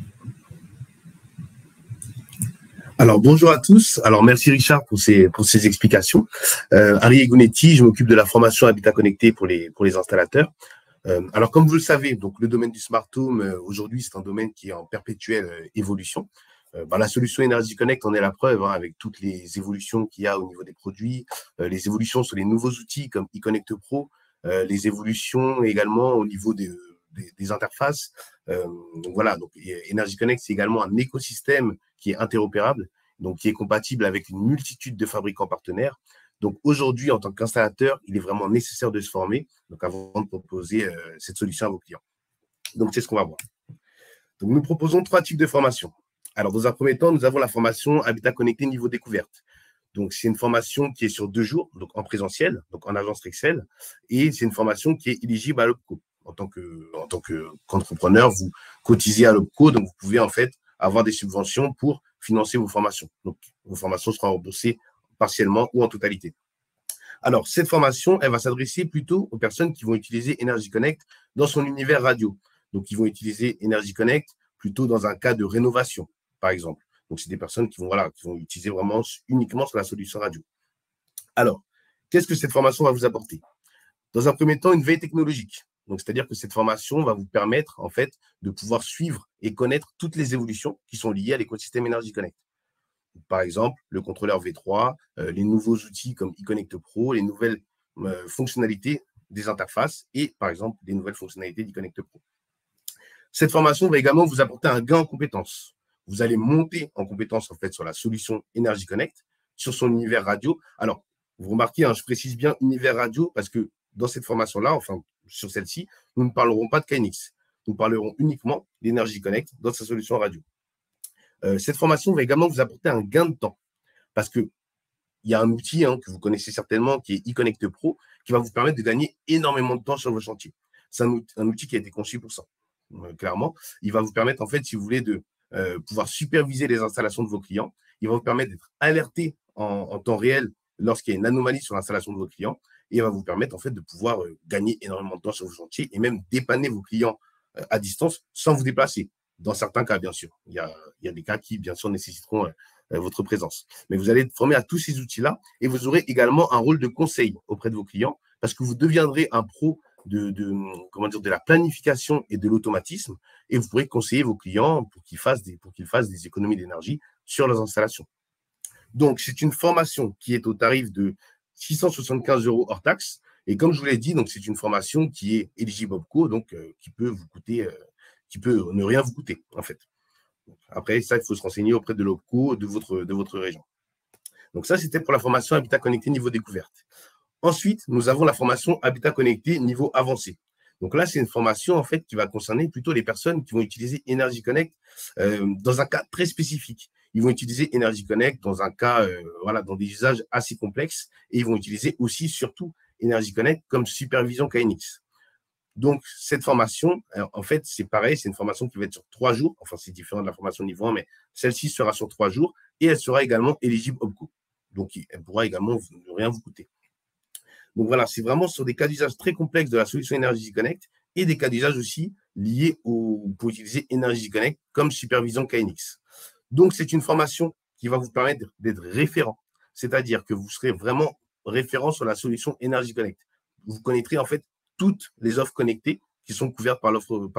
Alors, bonjour à tous. Alors, merci Richard pour ces explications. Harry Egunetti, je m'occupe de la formation Habitat Connecté pour les installateurs. Alors, comme vous le savez, donc le domaine du Smart Home, aujourd'hui, c'est un domaine qui est en perpétuelle évolution. La solution Energy Connect en est la preuve, hein, avec toutes les évolutions qu'il y a au niveau des produits, les évolutions sur les nouveaux outils comme eConnect Pro, les évolutions également au niveau des interfaces. Donc voilà, donc Energy Connect, c'est également un écosystème qui est interopérable, donc qui est compatible avec une multitude de fabricants partenaires. Donc aujourd'hui, en tant qu'installateur, il est vraiment nécessaire de se former, donc avant de proposer cette solution à vos clients. Donc c'est ce qu'on va voir. Donc nous proposons 3 types de formations. Alors dans un premier temps, nous avons la formation Habitat Connecté niveau découverte. Donc c'est une formation qui est sur 2 jours, donc en présentiel, donc en agence Rexel, et c'est une formation qui est éligible à l'OPCO. En tant qu'entrepreneur, vous cotisez à l'OPCO, donc vous pouvez en fait avoir des subventions pour financer vos formations. Donc vos formations seront remboursées partiellement ou en totalité. Alors cette formation, elle va s'adresser plutôt aux personnes qui vont utiliser Energy Connect dans son univers radio. Donc ils vont utiliser Energy Connect plutôt dans un cas de rénovation, par exemple. Donc c'est des personnes qui vont utiliser vraiment uniquement sur la solution radio. Alors, qu'est-ce que cette formation va vous apporter? Dans un premier temps, une veille technologique. Donc, c'est-à-dire que cette formation va vous permettre, en fait, de pouvoir suivre et connaître toutes les évolutions qui sont liées à l'écosystème Energy Connect. Par exemple, le contrôleur V3, les nouveaux outils comme eConnect Pro, les nouvelles fonctionnalités des interfaces et, par exemple, les nouvelles fonctionnalités d'eConnect Pro. Cette formation va également vous apporter un gain en compétences. Vous allez monter en compétences en fait sur la solution Energy Connect, sur son univers radio. Alors, vous remarquez, hein, je précise bien univers radio parce que dans cette formation-là, enfin sur celle-ci, nous ne parlerons pas de KNX. Nous parlerons uniquement d'Energy Connect dans sa solution radio. Cette formation va également vous apporter un gain de temps parce qu'il y a un outil que vous connaissez certainement qui est eConnect Pro qui va vous permettre de gagner énormément de temps sur vos chantiers. C'est un outil qui a été conçu pour ça. Clairement, il va vous permettre, en fait, si vous voulez, de pouvoir superviser les installations de vos clients. Il va vous permettre d'être alerté en temps réel lorsqu'il y a une anomalie sur l'installation de vos clients. Et il va vous permettre, en fait, de pouvoir gagner énormément de temps sur vos chantiers et même dépanner vos clients à distance sans vous déplacer. Dans certains cas, bien sûr. Il y a des cas qui, bien sûr, nécessiteront votre présence. Mais vous allez être formé à tous ces outils-là et vous aurez également un rôle de conseil auprès de vos clients parce que vous deviendrez un pro de la planification et de l'automatisme et vous pourrez conseiller vos clients pour qu'ils fassent des économies d'énergie sur leurs installations. Donc, c'est une formation qui est au tarif de 675 € hors taxe. Et comme je vous l'ai dit, donc c'est une formation qui est éligible OPCO, donc qui peut vous coûter, qui peut ne rien vous coûter, en fait. Après, ça, il faut se renseigner auprès de l'OPCO de votre région. Donc, ça, c'était pour la formation Habitat Connecté niveau découverte. Ensuite, nous avons la formation Habitat Connecté niveau avancé. Donc là, c'est une formation en fait qui va concerner plutôt les personnes qui vont utiliser Energy Connect dans un cas très spécifique. Ils vont utiliser Energy Connect dans un cas, dans des usages assez complexes et ils vont utiliser aussi, surtout, Energy Connect comme supervision KNX. Donc, cette formation, en fait, c'est pareil, c'est une formation qui va être sur 3 jours. Enfin, c'est différent de la formation niveau 1, mais celle-ci sera sur 3 jours et elle sera également éligible OPCO. Donc, elle pourra également ne rien vous coûter. Donc voilà, c'est vraiment sur des cas d'usage très complexes de la solution Energy Connect et des cas d'usage aussi liés pour utiliser Energy Connect comme supervision KNX. Donc, c'est une formation qui va vous permettre d'être référent, c'est-à-dire que vous serez vraiment référent sur la solution Energy Connect. Vous connaîtrez en fait toutes les offres connectées qui sont couvertes par l'offre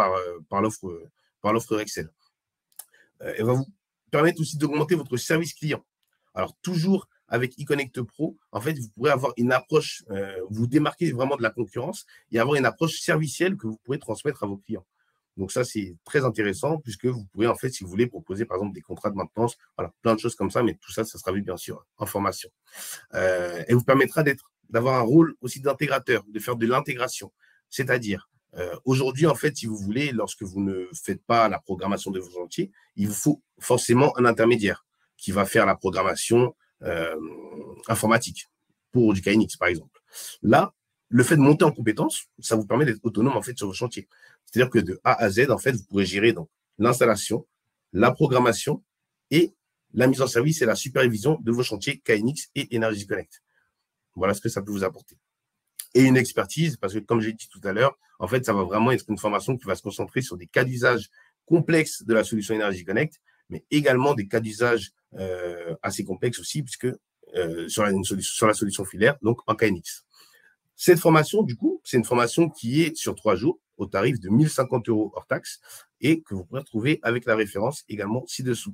Rexel. Elle va vous permettre aussi d'augmenter votre service client. Alors, toujours avec eConnect Pro, en fait, vous pourrez avoir une approche, vous démarquer vraiment de la concurrence et avoir une approche servicielle que vous pourrez transmettre à vos clients. Donc, ça, c'est très intéressant puisque vous pourrez, en fait, si vous voulez, proposer, par exemple, des contrats de maintenance, voilà, plein de choses comme ça, mais tout ça, ça sera vu, bien sûr, en formation. Elle vous permettra d'avoir un rôle aussi d'intégrateur, de faire de l'intégration. C'est-à-dire, aujourd'hui, en fait, si vous voulez, lorsque vous ne faites pas la programmation de vos chantiers, il vous faut forcément un intermédiaire qui va faire la programmation informatique pour du KNX, par exemple. Là, le fait de monter en compétence, ça vous permet d'être autonome, en fait, sur vos chantiers. C'est-à-dire que de A à Z, en fait, vous pourrez gérer donc l'installation, la programmation et la mise en service et la supervision de vos chantiers KNX et Energy Connect. Voilà ce que ça peut vous apporter. Et une expertise, parce que comme j'ai dit tout à l'heure, en fait, ça va vraiment être une formation qui va se concentrer sur des cas d'usage complexes de la solution Energy Connect, mais également des cas d'usage assez complexes aussi, puisque sur la solution filaire, donc en KNX. Cette formation, du coup, c'est une formation qui est sur 3 jours au tarif de 1050 € hors taxe et que vous pourrez retrouver avec la référence également ci-dessous.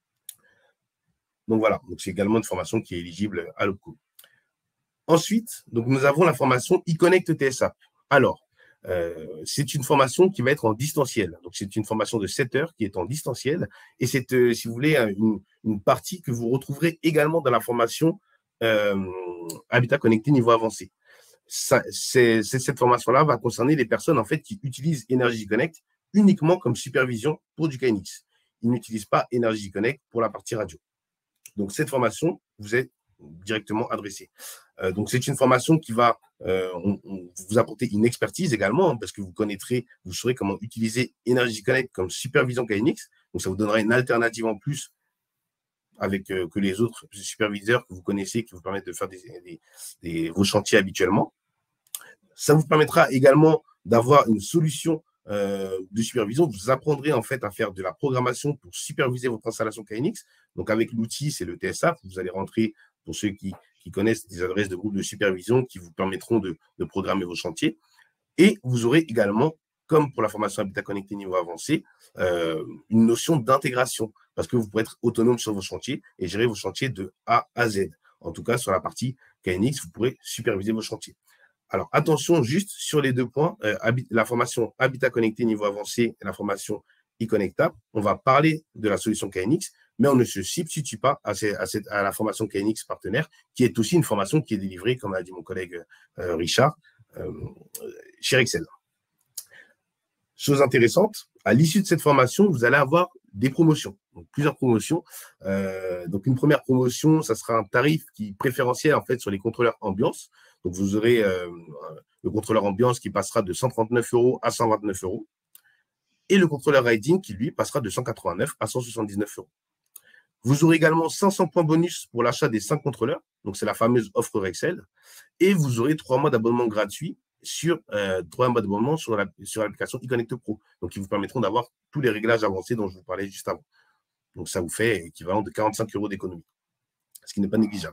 Donc voilà, donc c'est également une formation qui est éligible à l'OPCO. Ensuite, donc nous avons la formation eConnect TSAP. Alors, c'est une formation qui va être en distanciel. Donc, c'est une formation de 7 heures qui est en distanciel. Et c'est, si vous voulez, une partie que vous retrouverez également dans la formation Habitat Connecté niveau avancé. Cette formation-là va concerner les personnes en fait, qui utilisent Energy Connect uniquement comme supervision pour du KNX. Ils n'utilisent pas Energy Connect pour la partie radio. Donc, cette formation vous est directement adressée. Donc, c'est une formation qui va vous apporter une expertise également, parce que vous saurez comment utiliser Energy Connect comme supervision KNX. Donc, ça vous donnera une alternative en plus avec que les autres superviseurs que vous connaissez, qui vous permettent de faire vos chantiers habituellement. Ça vous permettra également d'avoir une solution de supervision. Vous apprendrez en fait à faire de la programmation pour superviser votre installation KNX. Donc, avec l'outil, c'est le TSAP. Vous allez rentrer, pour ceux qui connaissent, des adresses de groupes de supervision qui vous permettront de programmer vos chantiers. Et vous aurez également comme pour la formation Habitat Connecté niveau avancé, une notion d'intégration, parce que vous pourrez être autonome sur vos chantiers et gérer vos chantiers de A à Z. En tout cas, sur la partie KNX, vous pourrez superviser vos chantiers. Alors, attention juste sur les 2 points, la formation Habitat Connecté niveau avancé et la formation e-Connectable. On va parler de la solution KNX, mais on ne se substitue pas à la formation KNX partenaire, qui est aussi une formation qui est délivrée, comme a dit mon collègue Richard, chez Rexel. Chose intéressante, à l'issue de cette formation, vous allez avoir des promotions, donc plusieurs promotions. Donc, une première promotion, ça sera un tarif qui est préférentiel en fait sur les contrôleurs ambiance. Donc, vous aurez le contrôleur ambiance qui passera de 139 € à 129 € et le contrôleur riding qui, lui, passera de 189 à 179 €. Vous aurez également 500 points bonus pour l'achat des 5 contrôleurs. Donc, c'est la fameuse offre Rexel. Et vous aurez 3 mois d'abonnement gratuit sur 3 mois d'abonnement sur l'application e-Connect Pro. Donc, qui vous permettront d'avoir tous les réglages avancés dont je vous parlais juste avant. Donc, ça vous fait équivalent de 45 € d'économie, ce qui n'est pas négligeable.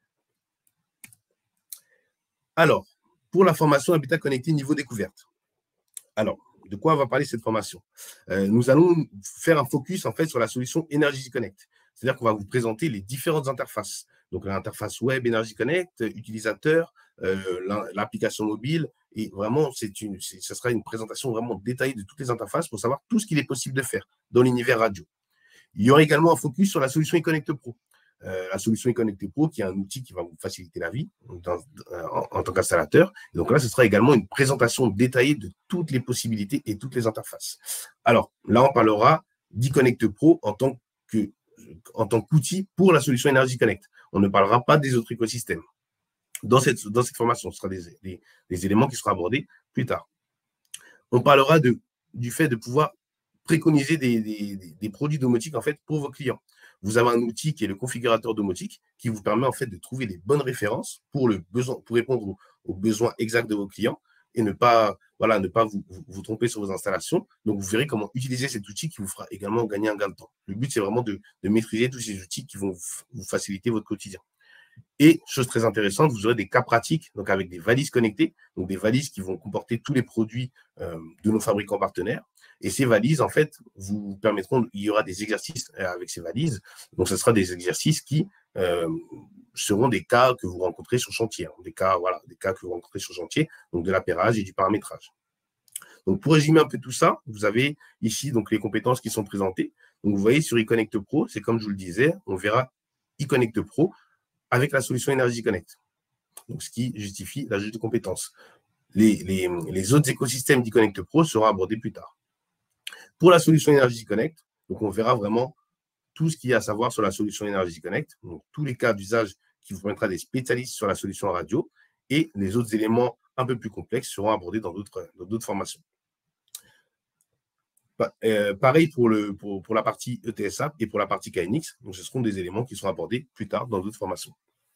Alors, pour la formation Habitat Connecté niveau découverte. Alors, de quoi on va parler cette formation? Nous allons faire un focus en fait sur la solution Energy Connect. C'est-à-dire qu'on va vous présenter les différentes interfaces. Donc, l'interface web Energy Connect, utilisateur, l'application mobile. Et vraiment, ce sera une présentation vraiment détaillée de toutes les interfaces pour savoir tout ce qu'il est possible de faire dans l'univers radio. Il y aura également un focus sur la solution e-Connect Pro. La solution e-Connect Pro, qui est un outil qui va vous faciliter la vie en tant qu'installateur. Donc là, ce sera également une présentation détaillée de toutes les possibilités et toutes les interfaces. Alors, là, on parlera d'e-Connect Pro en tant qu'outil pour la solution Energy Connect. On ne parlera pas des autres écosystèmes. Dans cette formation, ce sera des éléments qui seront abordés plus tard. On parlera du fait de pouvoir préconiser des produits domotiques en fait, pour vos clients. Vous avez un outil qui est le configurateur domotique qui vous permet en fait de trouver les bonnes références pour répondre aux besoins exacts de vos clients et ne pas vous tromper sur vos installations. Donc, vous verrez comment utiliser cet outil qui vous fera également gagner un gain de temps. Le but, c'est vraiment de maîtriser tous ces outils qui vont vous faciliter votre quotidien. Et, chose très intéressante, vous aurez des cas pratiques, donc avec des valises connectées, donc des valises qui vont comporter tous les produits de nos fabricants partenaires. Et ces valises, en fait, vous permettront, il y aura des exercices avec ces valises. Donc, ce sera des exercices qui seront des cas que vous rencontrez sur chantier, des cas que vous rencontrez sur chantier, donc de l'appairage et du paramétrage. Donc, pour résumer un peu tout ça, vous avez ici donc les compétences qui sont présentées. Donc, vous voyez sur e-Connect Pro, c'est comme je vous le disais, on verra e-Connect Pro avec la solution Energy Connect. Donc, ce qui justifie l'ajout de compétences. Les autres écosystèmes d'e-Connect Pro seront abordés plus tard. Pour la solution Energy Connect, donc on verra vraiment tout ce qu'il y a à savoir sur la solution Energy Connect, donc tous les cas d'usage qui vous permettra des spécialistes sur la solution radio et les autres éléments un peu plus complexes seront abordés dans d'autres formations. Pareil pour la partie ETSA et pour la partie KNX, donc ce seront des éléments qui seront abordés plus tard dans d'autres formations.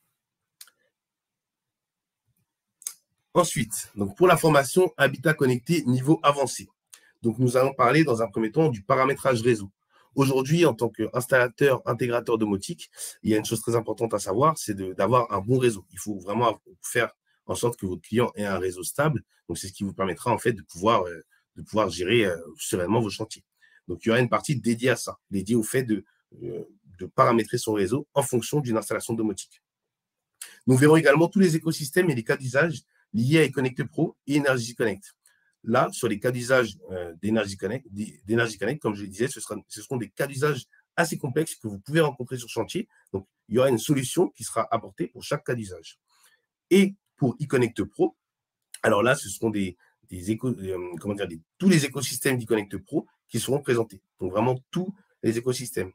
Ensuite, donc pour la formation Habitat Connecté niveau avancé. Donc, nous allons parler dans un premier temps du paramétrage réseau. Aujourd'hui, en tant qu'installateur, intégrateur domotique, il y a une chose très importante à savoir, c'est d'avoir un bon réseau. Il faut vraiment faire en sorte que votre client ait un réseau stable. Donc, c'est ce qui vous permettra en fait de pouvoir gérer sereinement vos chantiers. Donc, il y aura une partie dédiée à ça, dédiée au fait de paramétrer son réseau en fonction d'une installation domotique. Nous verrons également tous les écosystèmes et les cas d'usage liés à e-Connect Pro et Energy Connect. Là, sur les cas d'usage d'Energy Connect, comme je le disais, ce seront des cas d'usage assez complexes que vous pouvez rencontrer sur chantier. Donc, il y aura une solution qui sera apportée pour chaque cas d'usage. Et pour e-Connect Pro, alors là, ce seront tous les écosystèmes d'e-Connect Pro qui seront présentés. Donc, vraiment tous les écosystèmes.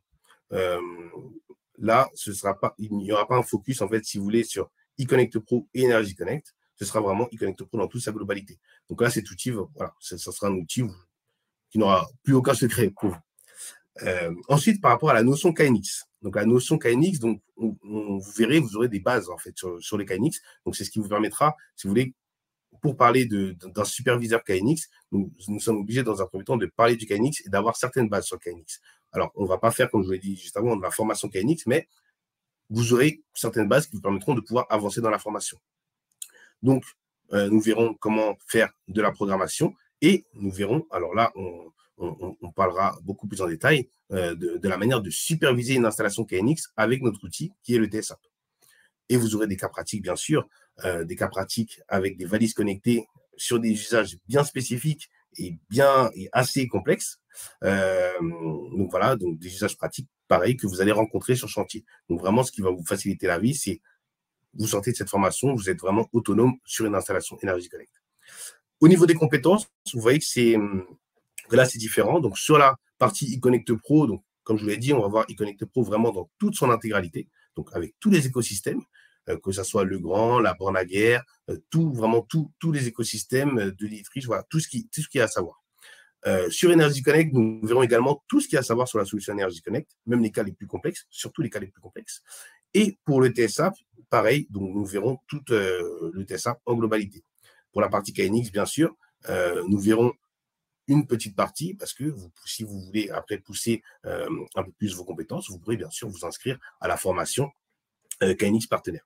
Là, il n'y aura pas un focus, en fait, si vous voulez, sur e-Connect Pro et Energy Connect. Ce sera vraiment e-Connect Pro dans toute sa globalité. Donc là, cet outil, voilà, ça sera un outil qui n'aura plus aucun secret pour vous. Ensuite, par rapport à la notion KNX. Donc, la notion KNX, donc, vous verrez, vous aurez des bases, en fait, sur les KNX. Donc, c'est ce qui vous permettra, si vous voulez, pour parler d'un superviseur KNX, nous sommes obligés, dans un premier temps, de parler du KNX et d'avoir certaines bases sur KNX. Alors, on ne va pas faire, comme je vous l'ai dit juste avant, de la formation KNX, mais vous aurez certaines bases qui vous permettront de pouvoir avancer dans la formation. Donc, nous verrons comment faire de la programmation Et nous verrons, alors là, on parlera beaucoup plus en détail de la manière de superviser une installation KNX avec notre outil qui est le TSAP. Et vous aurez des cas pratiques, bien sûr, des cas pratiques avec des valises connectées sur des usages bien spécifiques et assez complexes. Donc voilà, donc des usages pratiques pareils que vous allez rencontrer sur chantier. Donc vraiment, ce qui va vous faciliter la vie, c'est vous sortez de cette formation, vous êtes vraiment autonome sur une installation Energy Connect. Au niveau des compétences, vous voyez que là, c'est différent. Donc sur la partie eConnect Pro, donc comme je vous l'ai dit, on va voir eConnect Pro vraiment dans toute son intégralité, donc avec tous les écosystèmes, que ce soit le grand, la borne à guerre, vraiment tous les écosystèmes de l'électrique, voilà, tout ce qui est à savoir. Sur Energy Connect, nous verrons également tout ce qu'il y a à savoir sur la solution Energy Connect, même les cas les plus complexes, surtout les cas les plus complexes. Et pour le TSAP, pareil, donc nous verrons tout le TSAP en globalité. Pour la partie KNX, bien sûr, nous verrons une petite partie parce que si vous voulez après pousser un peu plus vos compétences, vous pourrez bien sûr vous inscrire à la formation KNX partenaire.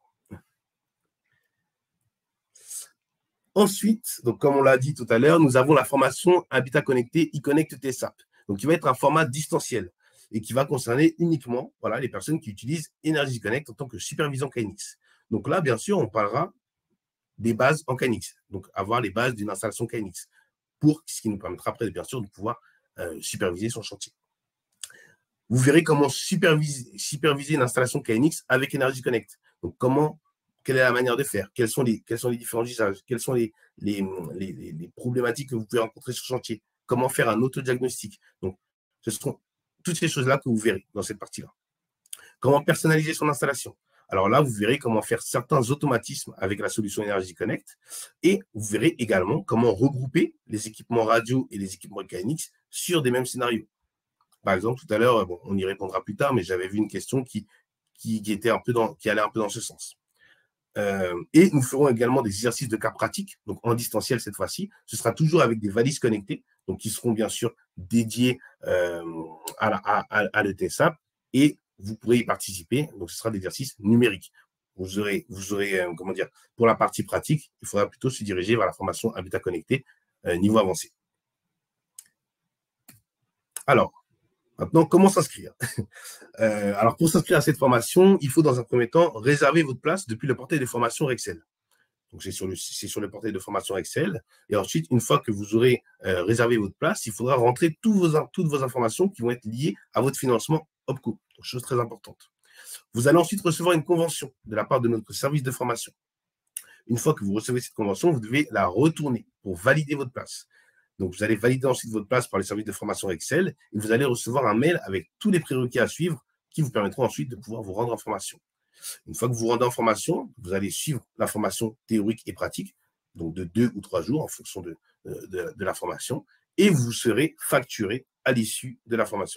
Ensuite, donc comme on l'a dit tout à l'heure, nous avons la formation Habitat Connecté eConnect TSAP, donc qui va être un format distanciel et qui va concerner uniquement les personnes qui utilisent Energy Connect en tant que supervision KNX. Donc là, bien sûr, on parlera des bases en KNX, donc avoir les bases d'une installation KNX, pour ce qui nous permettra après, bien sûr, de pouvoir superviser son chantier. Vous verrez comment superviser une installation KNX avec Energy Connect. Donc, quelle est la manière de faire, quels sont les différents usages, quelles sont les problématiques que vous pouvez rencontrer sur le chantier, comment faire un autodiagnostic. Donc, ce seront toutes ces choses-là que vous verrez dans cette partie-là. Comment personnaliser son installation. Alors là, vous verrez comment faire certains automatismes avec la solution Energy Connect et vous verrez également comment regrouper les équipements radio et les équipements KNX sur des mêmes scénarios. Par exemple, tout à l'heure, on y répondra plus tard, mais j'avais vu une question qui allait un peu dans ce sens. Et nous ferons également des exercices de cas pratiques, donc en distanciel cette fois-ci. Ce sera toujours avec des valises connectées, donc qui seront bien sûr dédiées à l'ETSAP et vous pourrez y participer. Donc, ce sera des exercices numériques. Vous aurez comment dire, pour la partie pratique, il faudra plutôt se diriger vers la formation Habitat Connecté niveau avancé. Alors, maintenant, comment s'inscrire? Alors, pour s'inscrire à cette formation, il faut dans un premier temps réserver votre place depuis le portail de formation Rexel. Donc, c'est sur le portail de formation Excel. Et ensuite, une fois que vous aurez réservé votre place, il faudra rentrer toutes vos informations qui vont être liées à votre financement OPCO. Donc, chose très importante. Vous allez ensuite recevoir une convention de la part de notre service de formation. Une fois que vous recevez cette convention, vous devez la retourner pour valider votre place. Donc, vous allez valider ensuite votre place par les services de formation Excel et vous allez recevoir un mail avec tous les prérequis à suivre qui vous permettront ensuite de pouvoir vous rendre en formation. Une fois que vous vous rendez en formation, vous allez suivre la formation théorique et pratique, donc de 2 ou 3 jours en fonction de la formation, et vous serez facturé à l'issue de la formation.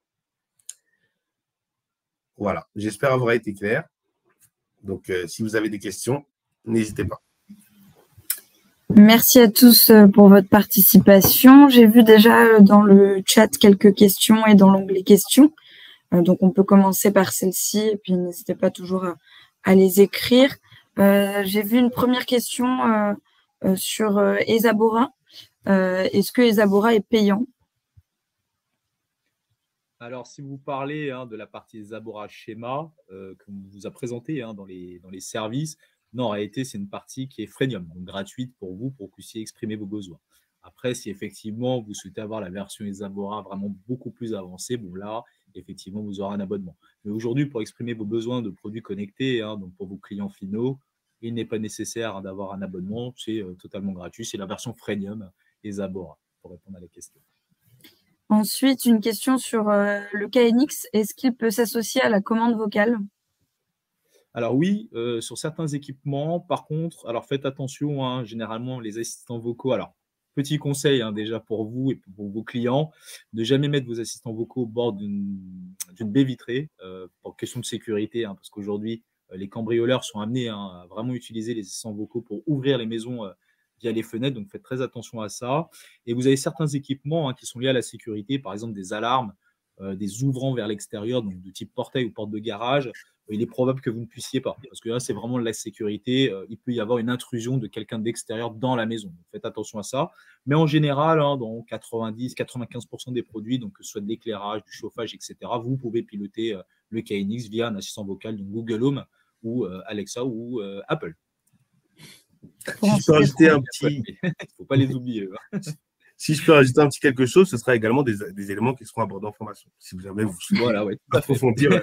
Voilà, j'espère avoir été clair. Donc, si vous avez des questions, n'hésitez pas. Merci à tous pour votre participation. J'ai vu déjà dans le chat quelques questions et dans l'onglet questions. Donc, on peut commencer par celle-ci et puis n'hésitez pas toujours à les écrire. J'ai vu une première question sur Esabora. Est-ce que Esabora est payant? Alors, si vous parlez de la partie Esabora schéma qu'on vous a présenté dans les services, non, en réalité, c'est une partie qui est freemium, donc gratuite pour vous, pour que vous puissiez exprimer vos besoins. Après, si effectivement, vous souhaitez avoir la version Esabora vraiment beaucoup plus avancée, bon là, effectivement, vous aurez un abonnement. Mais aujourd'hui, pour exprimer vos besoins de produits connectés, donc pour vos clients finaux, il n'est pas nécessaire d'avoir un abonnement. C'est totalement gratuit. C'est la version freemium Esabora, pour répondre à la question. Ensuite, une question sur le KNX. Est-ce qu'il peut s'associer à la commande vocale? Alors oui, sur certains équipements. Par contre, alors faites attention, généralement, les assistants vocaux. Alors, petit conseil déjà pour vous et pour vos clients, ne jamais mettre vos assistants vocaux au bord d'une baie vitrée pour question de sécurité, parce qu'aujourd'hui, les cambrioleurs sont amenés à vraiment utiliser les assistants vocaux pour ouvrir les maisons via les fenêtres, donc faites très attention à ça. Et vous avez certains équipements qui sont liés à la sécurité, par exemple des alarmes, des ouvrants vers l'extérieur, donc de type portail ou porte de garage. il est probable que vous ne puissiez pas. Parce que là, c'est vraiment la sécurité. Il peut y avoir une intrusion de quelqu'un d'extérieur dans la maison. Donc, faites attention à ça. Mais en général, dans 90-95% des produits, donc que ce soit de l'éclairage, du chauffage, etc., vous pouvez piloter le KNX via un assistant vocal, donc Google Home ou Alexa ou Apple. Si je peux rajouter un petit… Il ne faut pas les oublier. Si je peux rajouter un petit quelque chose, ce sera également des éléments qui seront abordés en formation. Si vous avez vous voilà, ouais, approfondir.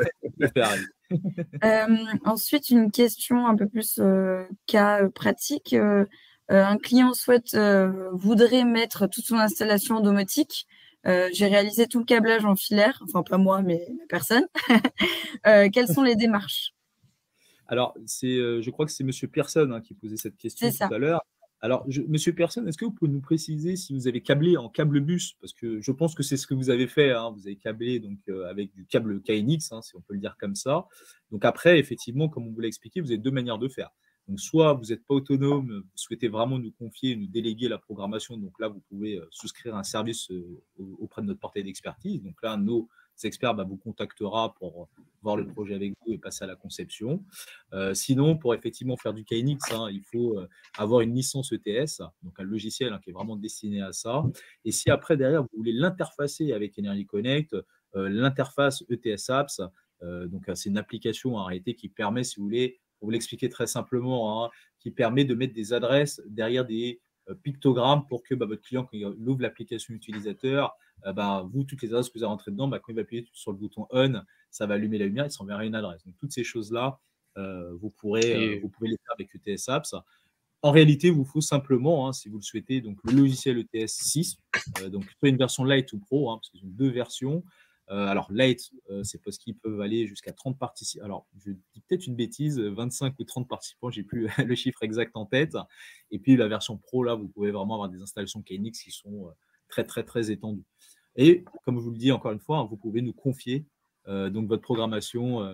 Ensuite, une question un peu plus cas pratique. Un client voudrait mettre toute son installation en domotique. J'ai réalisé tout le câblage en filaire, enfin pas moi, mais la personne. Quelles sont les démarches? Alors, je crois que c'est M. Pearson qui posait cette question tout à l'heure. Alors, Monsieur Pearson, est-ce que vous pouvez nous préciser si vous avez câblé en câble bus? Parce que je pense que c'est ce que vous avez fait. Vous avez câblé donc, avec du câble KNX, si on peut le dire comme ça. Donc après, effectivement, comme on vous l'a expliqué, vous avez deux manières de faire. Donc, soit vous n'êtes pas autonome, vous souhaitez vraiment nous confier, nous déléguer la programmation. Donc là, vous pouvez souscrire un service auprès de notre portail d'expertise. Donc là, nos experts vous contactera pour voir le projet avec vous et passer à la conception. Sinon, pour effectivement faire du KNX, il faut avoir une licence ETS, donc un logiciel qui est vraiment destiné à ça. Et si après, derrière, vous voulez l'interfacer avec Energy Connect, l'interface ETS Apps, donc c'est une application en réalité qui permet, si vous voulez, pour vous l'expliquer très simplement, qui permet de mettre des adresses derrière des pictogrammes pour que votre client, quand il ouvre l'application utilisateur, vous, toutes les adresses que vous avez rentrées dedans, quand il va appuyer sur le bouton On, ça va allumer la lumière, il s'enverra une adresse. Donc, toutes ces choses-là, vous pouvez les faire avec ETS Apps. En réalité, il vous faut simplement, si vous le souhaitez, donc le logiciel ETS 6, donc soit une version Lite ou Pro, parce qu'ils ont deux versions. Alors, Lite, c'est parce qu'ils peuvent aller jusqu'à 30 participants. Alors, je dis peut-être une bêtise, 25 ou 30 participants, je n'ai plus le chiffre exact en tête. Et puis, la version Pro, là, vous pouvez vraiment avoir des installations KNX qui sont très, très, très étendues. Et comme je vous le dis encore une fois, vous pouvez nous confier donc votre programmation.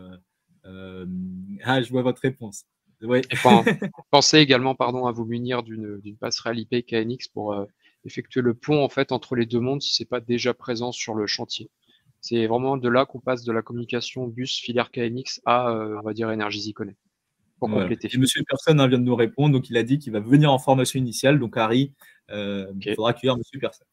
Je vois votre réponse. Ouais. Pensez également à vous munir d'une passerelle IP KNX pour effectuer le pont en fait, entre les deux mondes si ce n'est pas déjà présent sur le chantier. C'est vraiment de là qu'on passe de la communication bus filière KNX à, on va dire, Energy Connect. Pour compléter. Et Monsieur Pearson vient de nous répondre, donc il a dit qu'il va venir en formation initiale. Donc Harry, il faudra accueillir Monsieur Pearson.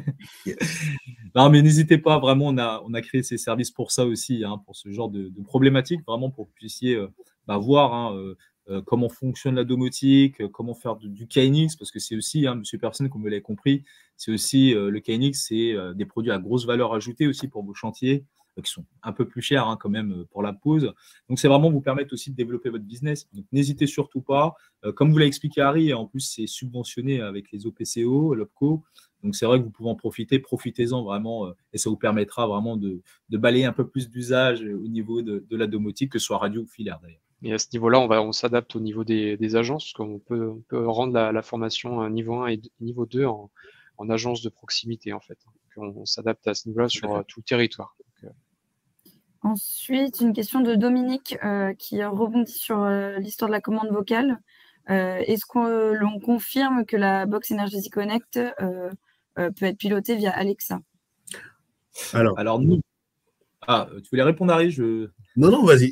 Non, mais n'hésitez pas, vraiment, on a créé ces services pour ça aussi, pour ce genre de problématiques, vraiment pour que vous puissiez voir comment fonctionne la domotique, comment faire du KNX, parce que c'est aussi, Monsieur Pearson, comme vous l'avez compris, c'est aussi le KNX, c'est des produits à grosse valeur ajoutée aussi pour vos chantiers, qui sont un peu plus chers quand même pour la pose. Donc, c'est vraiment vous permettre aussi de développer votre business. Donc, n'hésitez surtout pas. Comme vous l'a expliqué Harry, en plus, c'est subventionné avec les OPCO, l'OPCO. Donc, c'est vrai que vous pouvez en profiter. Profitez-en vraiment et ça vous permettra vraiment de balayer un peu plus d'usage au niveau de la domotique, que ce soit radio ou filaire d'ailleurs. Et à ce niveau-là, on s'adapte au niveau des agences, parce qu'on peut rendre la formation niveau 1 et niveau 2 en agence de proximité, en fait. Donc, on s'adapte à ce niveau-là sur tout le territoire. Donc, ensuite, une question de Dominique qui rebondit sur l'histoire de la commande vocale. Est-ce qu'on confirme que la box Energy Connect peut être pilotée via Alexa? Alors nous. Tu voulais répondre, Harry? Non, vas-y.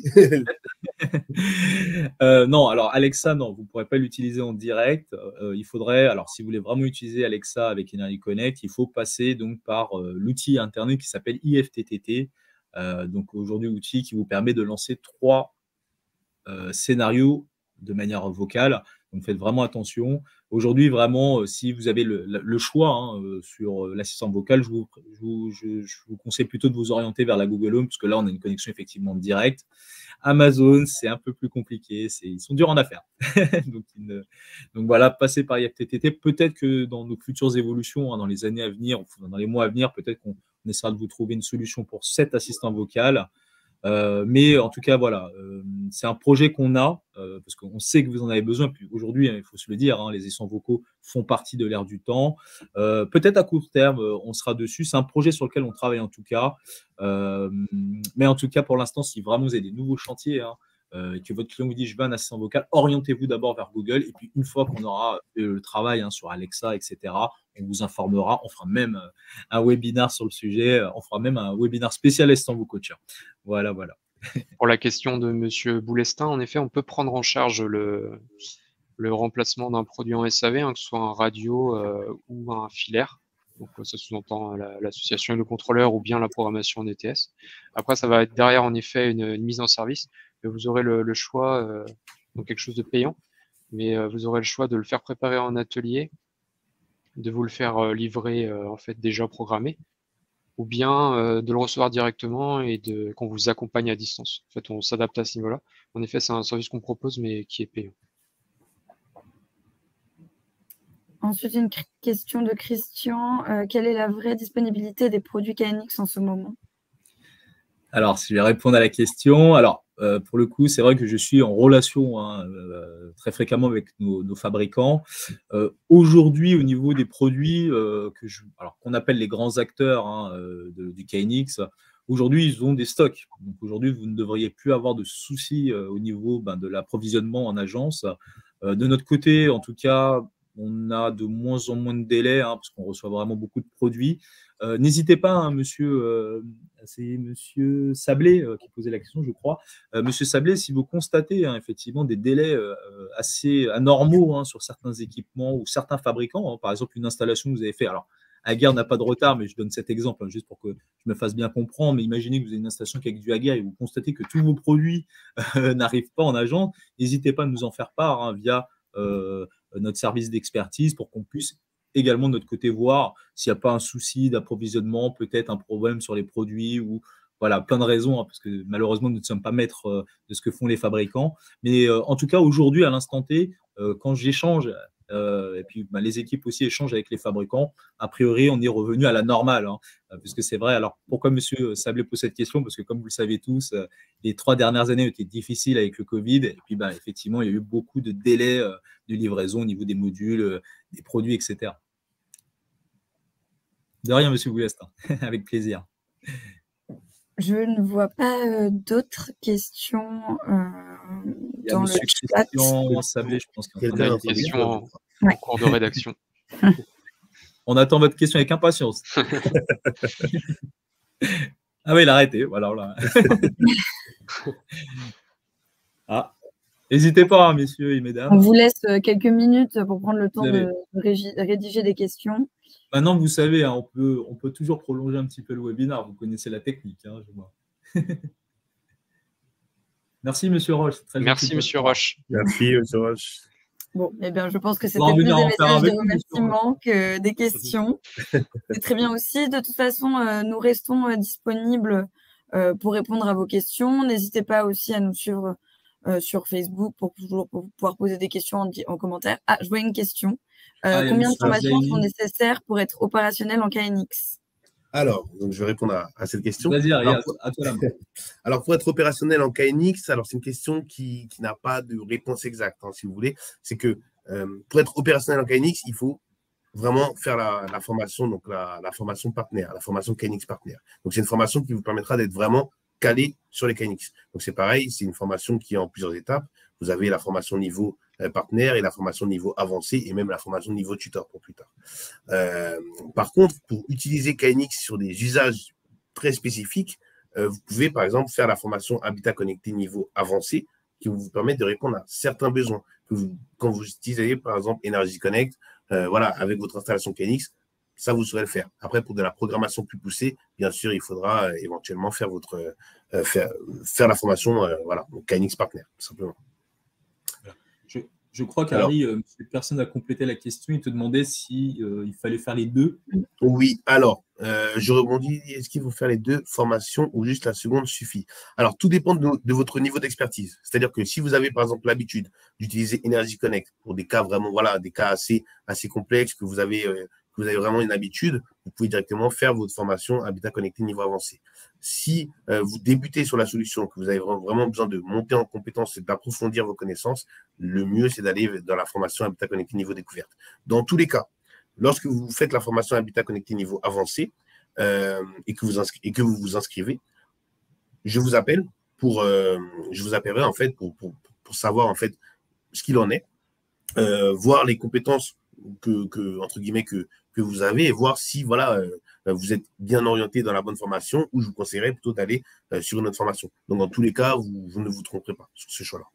Non, alors Alexa, non, vous ne pourrez pas l'utiliser en direct. Il faudrait, alors si vous voulez vraiment utiliser Alexa avec Energy Connect, il faut passer donc par l'outil internet qui s'appelle IFTTT. Donc aujourd'hui, outil qui vous permet de lancer 3 scénarios de manière vocale. Donc faites vraiment attention. Aujourd'hui, vraiment, si vous avez le choix sur l'assistant vocal, je vous conseille plutôt de vous orienter vers la Google Home, parce que là, on a une connexion effectivement directe. Amazon, c'est un peu plus compliqué. Ils sont durs en affaires. donc voilà, passez par IFTTT. Peut-être que dans nos futures évolutions, dans les années à venir, dans les mois à venir, peut-être qu'on essaiera de vous trouver une solution pour cet assistant vocal. Mais en tout cas, voilà, c'est un projet qu'on a parce qu'on sait que vous en avez besoin. Puis aujourd'hui, il faut se le dire, les assistants vocaux font partie de l'ère du temps. Peut-être à court terme, on sera dessus. C'est un projet sur lequel on travaille en tout cas. Mais en tout cas, pour l'instant, si vraiment vous avez des nouveaux chantiers et que votre client vous dit je veux un assistant vocal, orientez-vous d'abord vers Google. Et puis une fois qu'on aura fait le travail sur Alexa, etc., on vous informera. On fera même un webinaire sur le sujet. On fera même un webinaire spécial assistant vocaux. Voilà. Pour la question de Monsieur Boulestin, en effet, on peut prendre en charge le remplacement d'un produit en SAV, que ce soit un radio ou un filaire. Donc, ça sous-entend l'association et le contrôleur ou bien la programmation en ETS. Après, ça va être derrière, en effet, une mise en service. Mais vous aurez le choix, donc quelque chose de payant, mais vous aurez le choix de le faire préparer en atelier, de vous le faire livrer en fait déjà programmé, ou bien de le recevoir directement et qu'on vous accompagne à distance. En fait, on s'adapte à ce niveau-là. En effet, c'est un service qu'on propose, mais qui est payant. Ensuite, une question de Christian. Quelle est la vraie disponibilité des produits KNX en ce moment? Alors, si je vais répondre à la question, alors pour le coup, c'est vrai que je suis en relation très fréquemment avec nos fabricants. Aujourd'hui, au niveau des produits qu'on appelle les grands acteurs du KNX, aujourd'hui, ils ont des stocks. Donc aujourd'hui, vous ne devriez plus avoir de soucis au niveau de l'approvisionnement en agence. De notre côté, en tout cas, on a de moins en moins de délais parce qu'on reçoit vraiment beaucoup de produits. N'hésitez pas, c'est Monsieur Sablé qui posait la question, je crois. Monsieur Sablé, si vous constatez effectivement des délais assez anormaux sur certains équipements ou certains fabricants, par exemple une installation que vous avez fait, alors Hager n'a pas de retard, mais je donne cet exemple juste pour que je me fasse bien comprendre, mais imaginez que vous avez une installation avec du Hager et vous constatez que tous vos produits n'arrivent pas en agence, n'hésitez pas à nous en faire part via notre service d'expertise pour qu'on puisse également de notre côté voir s'il n'y a pas un souci d'approvisionnement, peut-être un problème sur les produits ou voilà, plein de raisons, parce que malheureusement, nous ne sommes pas maîtres de ce que font les fabricants. Mais en tout cas, aujourd'hui, à l'instant T, quand j'échange, et puis les équipes aussi échangent avec les fabricants, a priori, on est revenu à la normale, puisque c'est vrai. Alors, pourquoi M. Sablé pose cette question? Parce que comme vous le savez tous, les 3 dernières années ont été difficiles avec le Covid, et puis effectivement, il y a eu beaucoup de délais de livraison au niveau des modules, des produits, etc. De rien, M. Boulestin, avec plaisir. Je ne vois pas d'autres questions dans le chat. Sablé, je pense qu'il y a une question en cours de rédaction. On attend votre question avec impatience. Ah oui, il a arrêté. Voilà. N'hésitez pas, messieurs et mesdames. On vous laisse quelques minutes pour prendre le temps de rédiger des questions. Maintenant, vous savez, on peut toujours prolonger un petit peu le webinaire. Vous connaissez la technique, je vois. Merci, Monsieur Roche. Merci, Monsieur Roche. Merci, Monsieur Roche. Bon, eh bien, je pense que c'était plus des messages de remerciement que des questions. C'est très bien aussi. De toute façon, nous restons disponibles pour répondre à vos questions. N'hésitez pas aussi à nous suivre sur Facebook pour pouvoir poser des questions en commentaire. Ah, je vois une question. Combien de formations sont nécessaires pour être opérationnel en KNX? Alors, donc je vais répondre à cette question. Vas-y, à toi la main. Alors, pour être opérationnel en KNX, c'est une question qui n'a pas de réponse exacte, si vous voulez. C'est que pour être opérationnel en KNX, il faut vraiment faire la formation, donc la formation partenaire, la formation KNX partenaire. Donc, c'est une formation qui vous permettra d'être vraiment calé sur les KNX. Donc, c'est pareil, c'est une formation qui est en plusieurs étapes. Vous avez la formation niveau partenaire et la formation niveau avancé et même la formation niveau tuteur pour plus tard. Par contre, pour utiliser KNX sur des usages très spécifiques, vous pouvez par exemple faire la formation Habitat Connecté niveau avancé qui vous permet de répondre à certains besoins. Quand vous utilisez par exemple Energy Connect, avec votre installation KNX, ça vous saurez le faire. Après, pour de la programmation plus poussée, bien sûr, il faudra éventuellement faire faire la formation donc KNX Partner, tout simplement. Je crois qu'Harry, personne n'a complété la question. Il te demandait si il fallait faire les deux. Oui, alors, je rebondis. Est-ce qu'il faut faire les deux formations ou juste la seconde suffit? Alors, tout dépend de votre niveau d'expertise. C'est-à-dire que si vous avez, par exemple, l'habitude d'utiliser Energy Connect pour des cas vraiment, des cas assez complexes, que vous avez vraiment une habitude, vous pouvez directement faire votre formation Habitat Connecté niveau avancé. Si vous débutez sur la solution, que vous avez vraiment besoin de monter en compétence et d'approfondir vos connaissances, le mieux, c'est d'aller dans la formation Habitat Connecté niveau découverte. Dans tous les cas, lorsque vous faites la formation Habitat Connecté niveau avancé et que vous vous inscrivez, je vous appellerai en fait pour savoir en fait ce qu'il en est, voir les compétences que entre guillemets que vous avez et voir si vous êtes bien orienté dans la bonne formation, ou je vous conseillerais plutôt d'aller sur une autre formation. Donc, dans tous les cas, vous ne vous tromperez pas sur ce choix-là.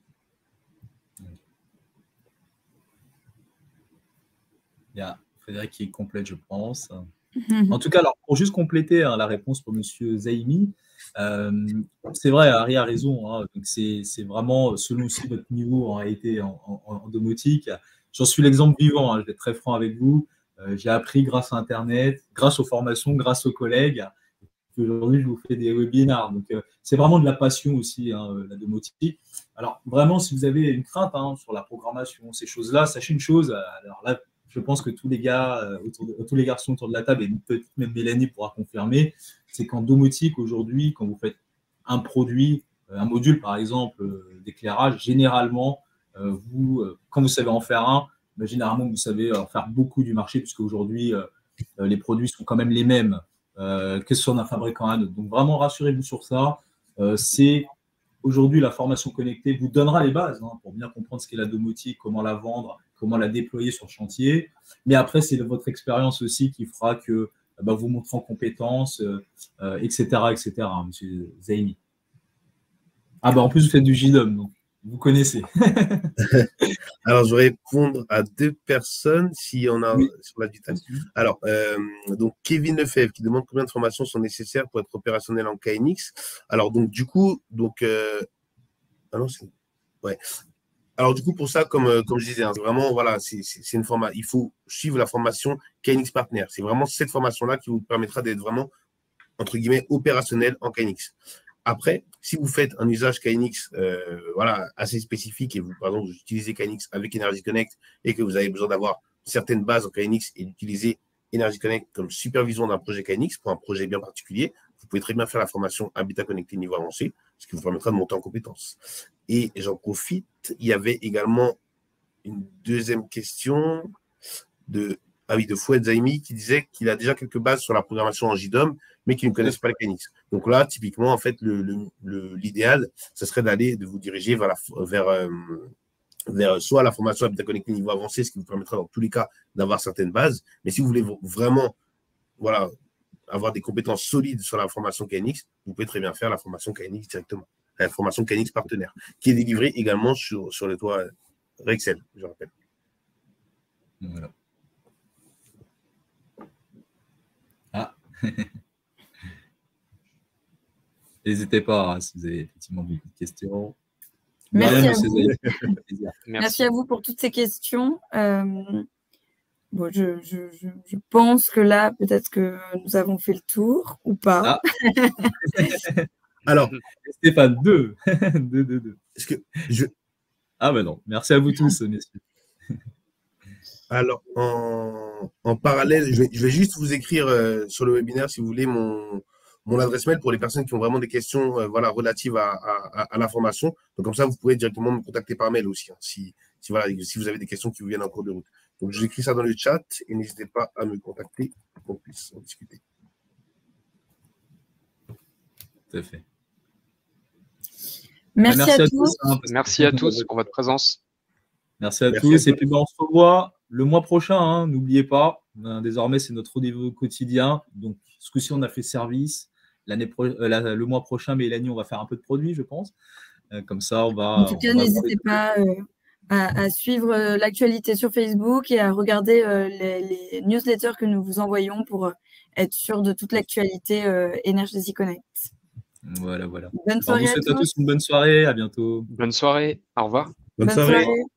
Il y a Frédéric qui complète, je pense. En tout cas, alors, pour juste compléter la réponse pour M. Zaimi, c'est vrai, Harry a raison. Hein, c'est vraiment selon aussi votre niveau en réalité en domotique. J'en suis l'exemple vivant, hein, je vais être très franc avec vous. J'ai appris grâce à Internet, grâce aux formations, grâce aux collègues. Aujourd'hui, je vous fais des webinars. Donc, c'est vraiment de la passion aussi, hein, la domotique. Alors, vraiment, si vous avez une crainte hein, sur la programmation, ces choses-là, sachez une chose. Alors là, je pense que tous les gars, tous les garçons autour de la table, et peut-être même Mélanie pourra confirmer, c'est qu'en domotique, aujourd'hui, quand vous faites un produit, un module, par exemple, d'éclairage, généralement, quand vous savez en faire un, généralement, vous savez en faire beaucoup du marché, puisque aujourd'hui, les produits sont quand même les mêmes, que ce soit d'un fabricant à un autre. Donc, vraiment, rassurez-vous sur ça. C'est aujourd'hui la formation connectée vous donnera les bases hein, pour bien comprendre ce qu'est la domotique, comment la vendre, comment la déployer sur le chantier. Mais après, c'est votre expérience aussi qui fera que vous montrez en compétences, etc., etc., hein, monsieur Zaimi. En plus, vous faites du JDOM, donc vous connaissez. Alors, je vais répondre à 2 personnes s'il y en a sur la vitale. Alors, donc Kevin Lefebvre qui demande combien de formations sont nécessaires pour être opérationnel en KNX. Alors, donc, du coup, Alors, du coup, pour ça, comme je disais, hein, vraiment, voilà, c'est une formation. Il faut suivre la formation KNX Partner. C'est vraiment cette formation-là qui vous permettra d'être vraiment, entre guillemets, opérationnel en KNX. Après, si vous faites un usage KNX assez spécifique et vous, par exemple, vous utilisez KNX avec Energy Connect et que vous avez besoin d'avoir certaines bases en KNX et d'utiliser Energy Connect comme supervision d'un projet KNX pour un projet bien particulier, vous pouvez très bien faire la formation Habitat Connecté niveau avancé, ce qui vous permettra de monter en compétences. Et j'en profite, il y avait également une deuxième question de Fouad Zaimi qui disait qu'il a déjà quelques bases sur la programmation en JDOM, mais qu'il ne connaissent pas le KNX. Donc là, typiquement, en fait, l'idéal, ce serait de vous diriger vers soit la formation Habitat Connecté niveau avancé, ce qui vous permettra dans tous les cas d'avoir certaines bases. Mais si vous voulez vraiment avoir des compétences solides sur la formation KNX, vous pouvez très bien faire la formation KNX directement. La formation KNX partenaire, qui est délivrée également sur le toit Rexel, je rappelle. Voilà. N'hésitez pas si vous avez effectivement des questions. Merci à vous. Merci à vous pour toutes ces questions. Je pense que là, peut-être que nous avons fait le tour ou pas. Alors, Stéphane, 2. Est-ce que non. Merci à vous tous, messieurs. Alors, en parallèle, je vais juste vous écrire sur le webinaire, si vous voulez, mon adresse mail pour les personnes qui ont vraiment des questions relatives à la formation. Donc, comme ça, vous pouvez directement me contacter par mail aussi, hein, si vous avez des questions qui vous viennent en cours de route. Donc, j'écris ça dans le chat et n'hésitez pas à me contacter pour qu'on puisse en discuter. Tout à fait. Merci à tous. Merci à tous pour votre présence. Merci à tous. Et puis, on se revoit le mois prochain. Hein, n'oubliez pas, désormais, c'est notre rendez-vous quotidien. Donc, ce coup-ci, on a fait service. Le mois prochain, Mélanie, on va faire un peu de produits, je pense. Comme ça, on va… En tout cas, n'hésitez pas à suivre l'actualité sur Facebook et à regarder les newsletters que nous vous envoyons pour être sûr de toute l'actualité Energy Connect. Voilà. Bonne soirée on vous souhaite à tous une bonne soirée. À bientôt. Bonne soirée. Au revoir. Bonne soirée.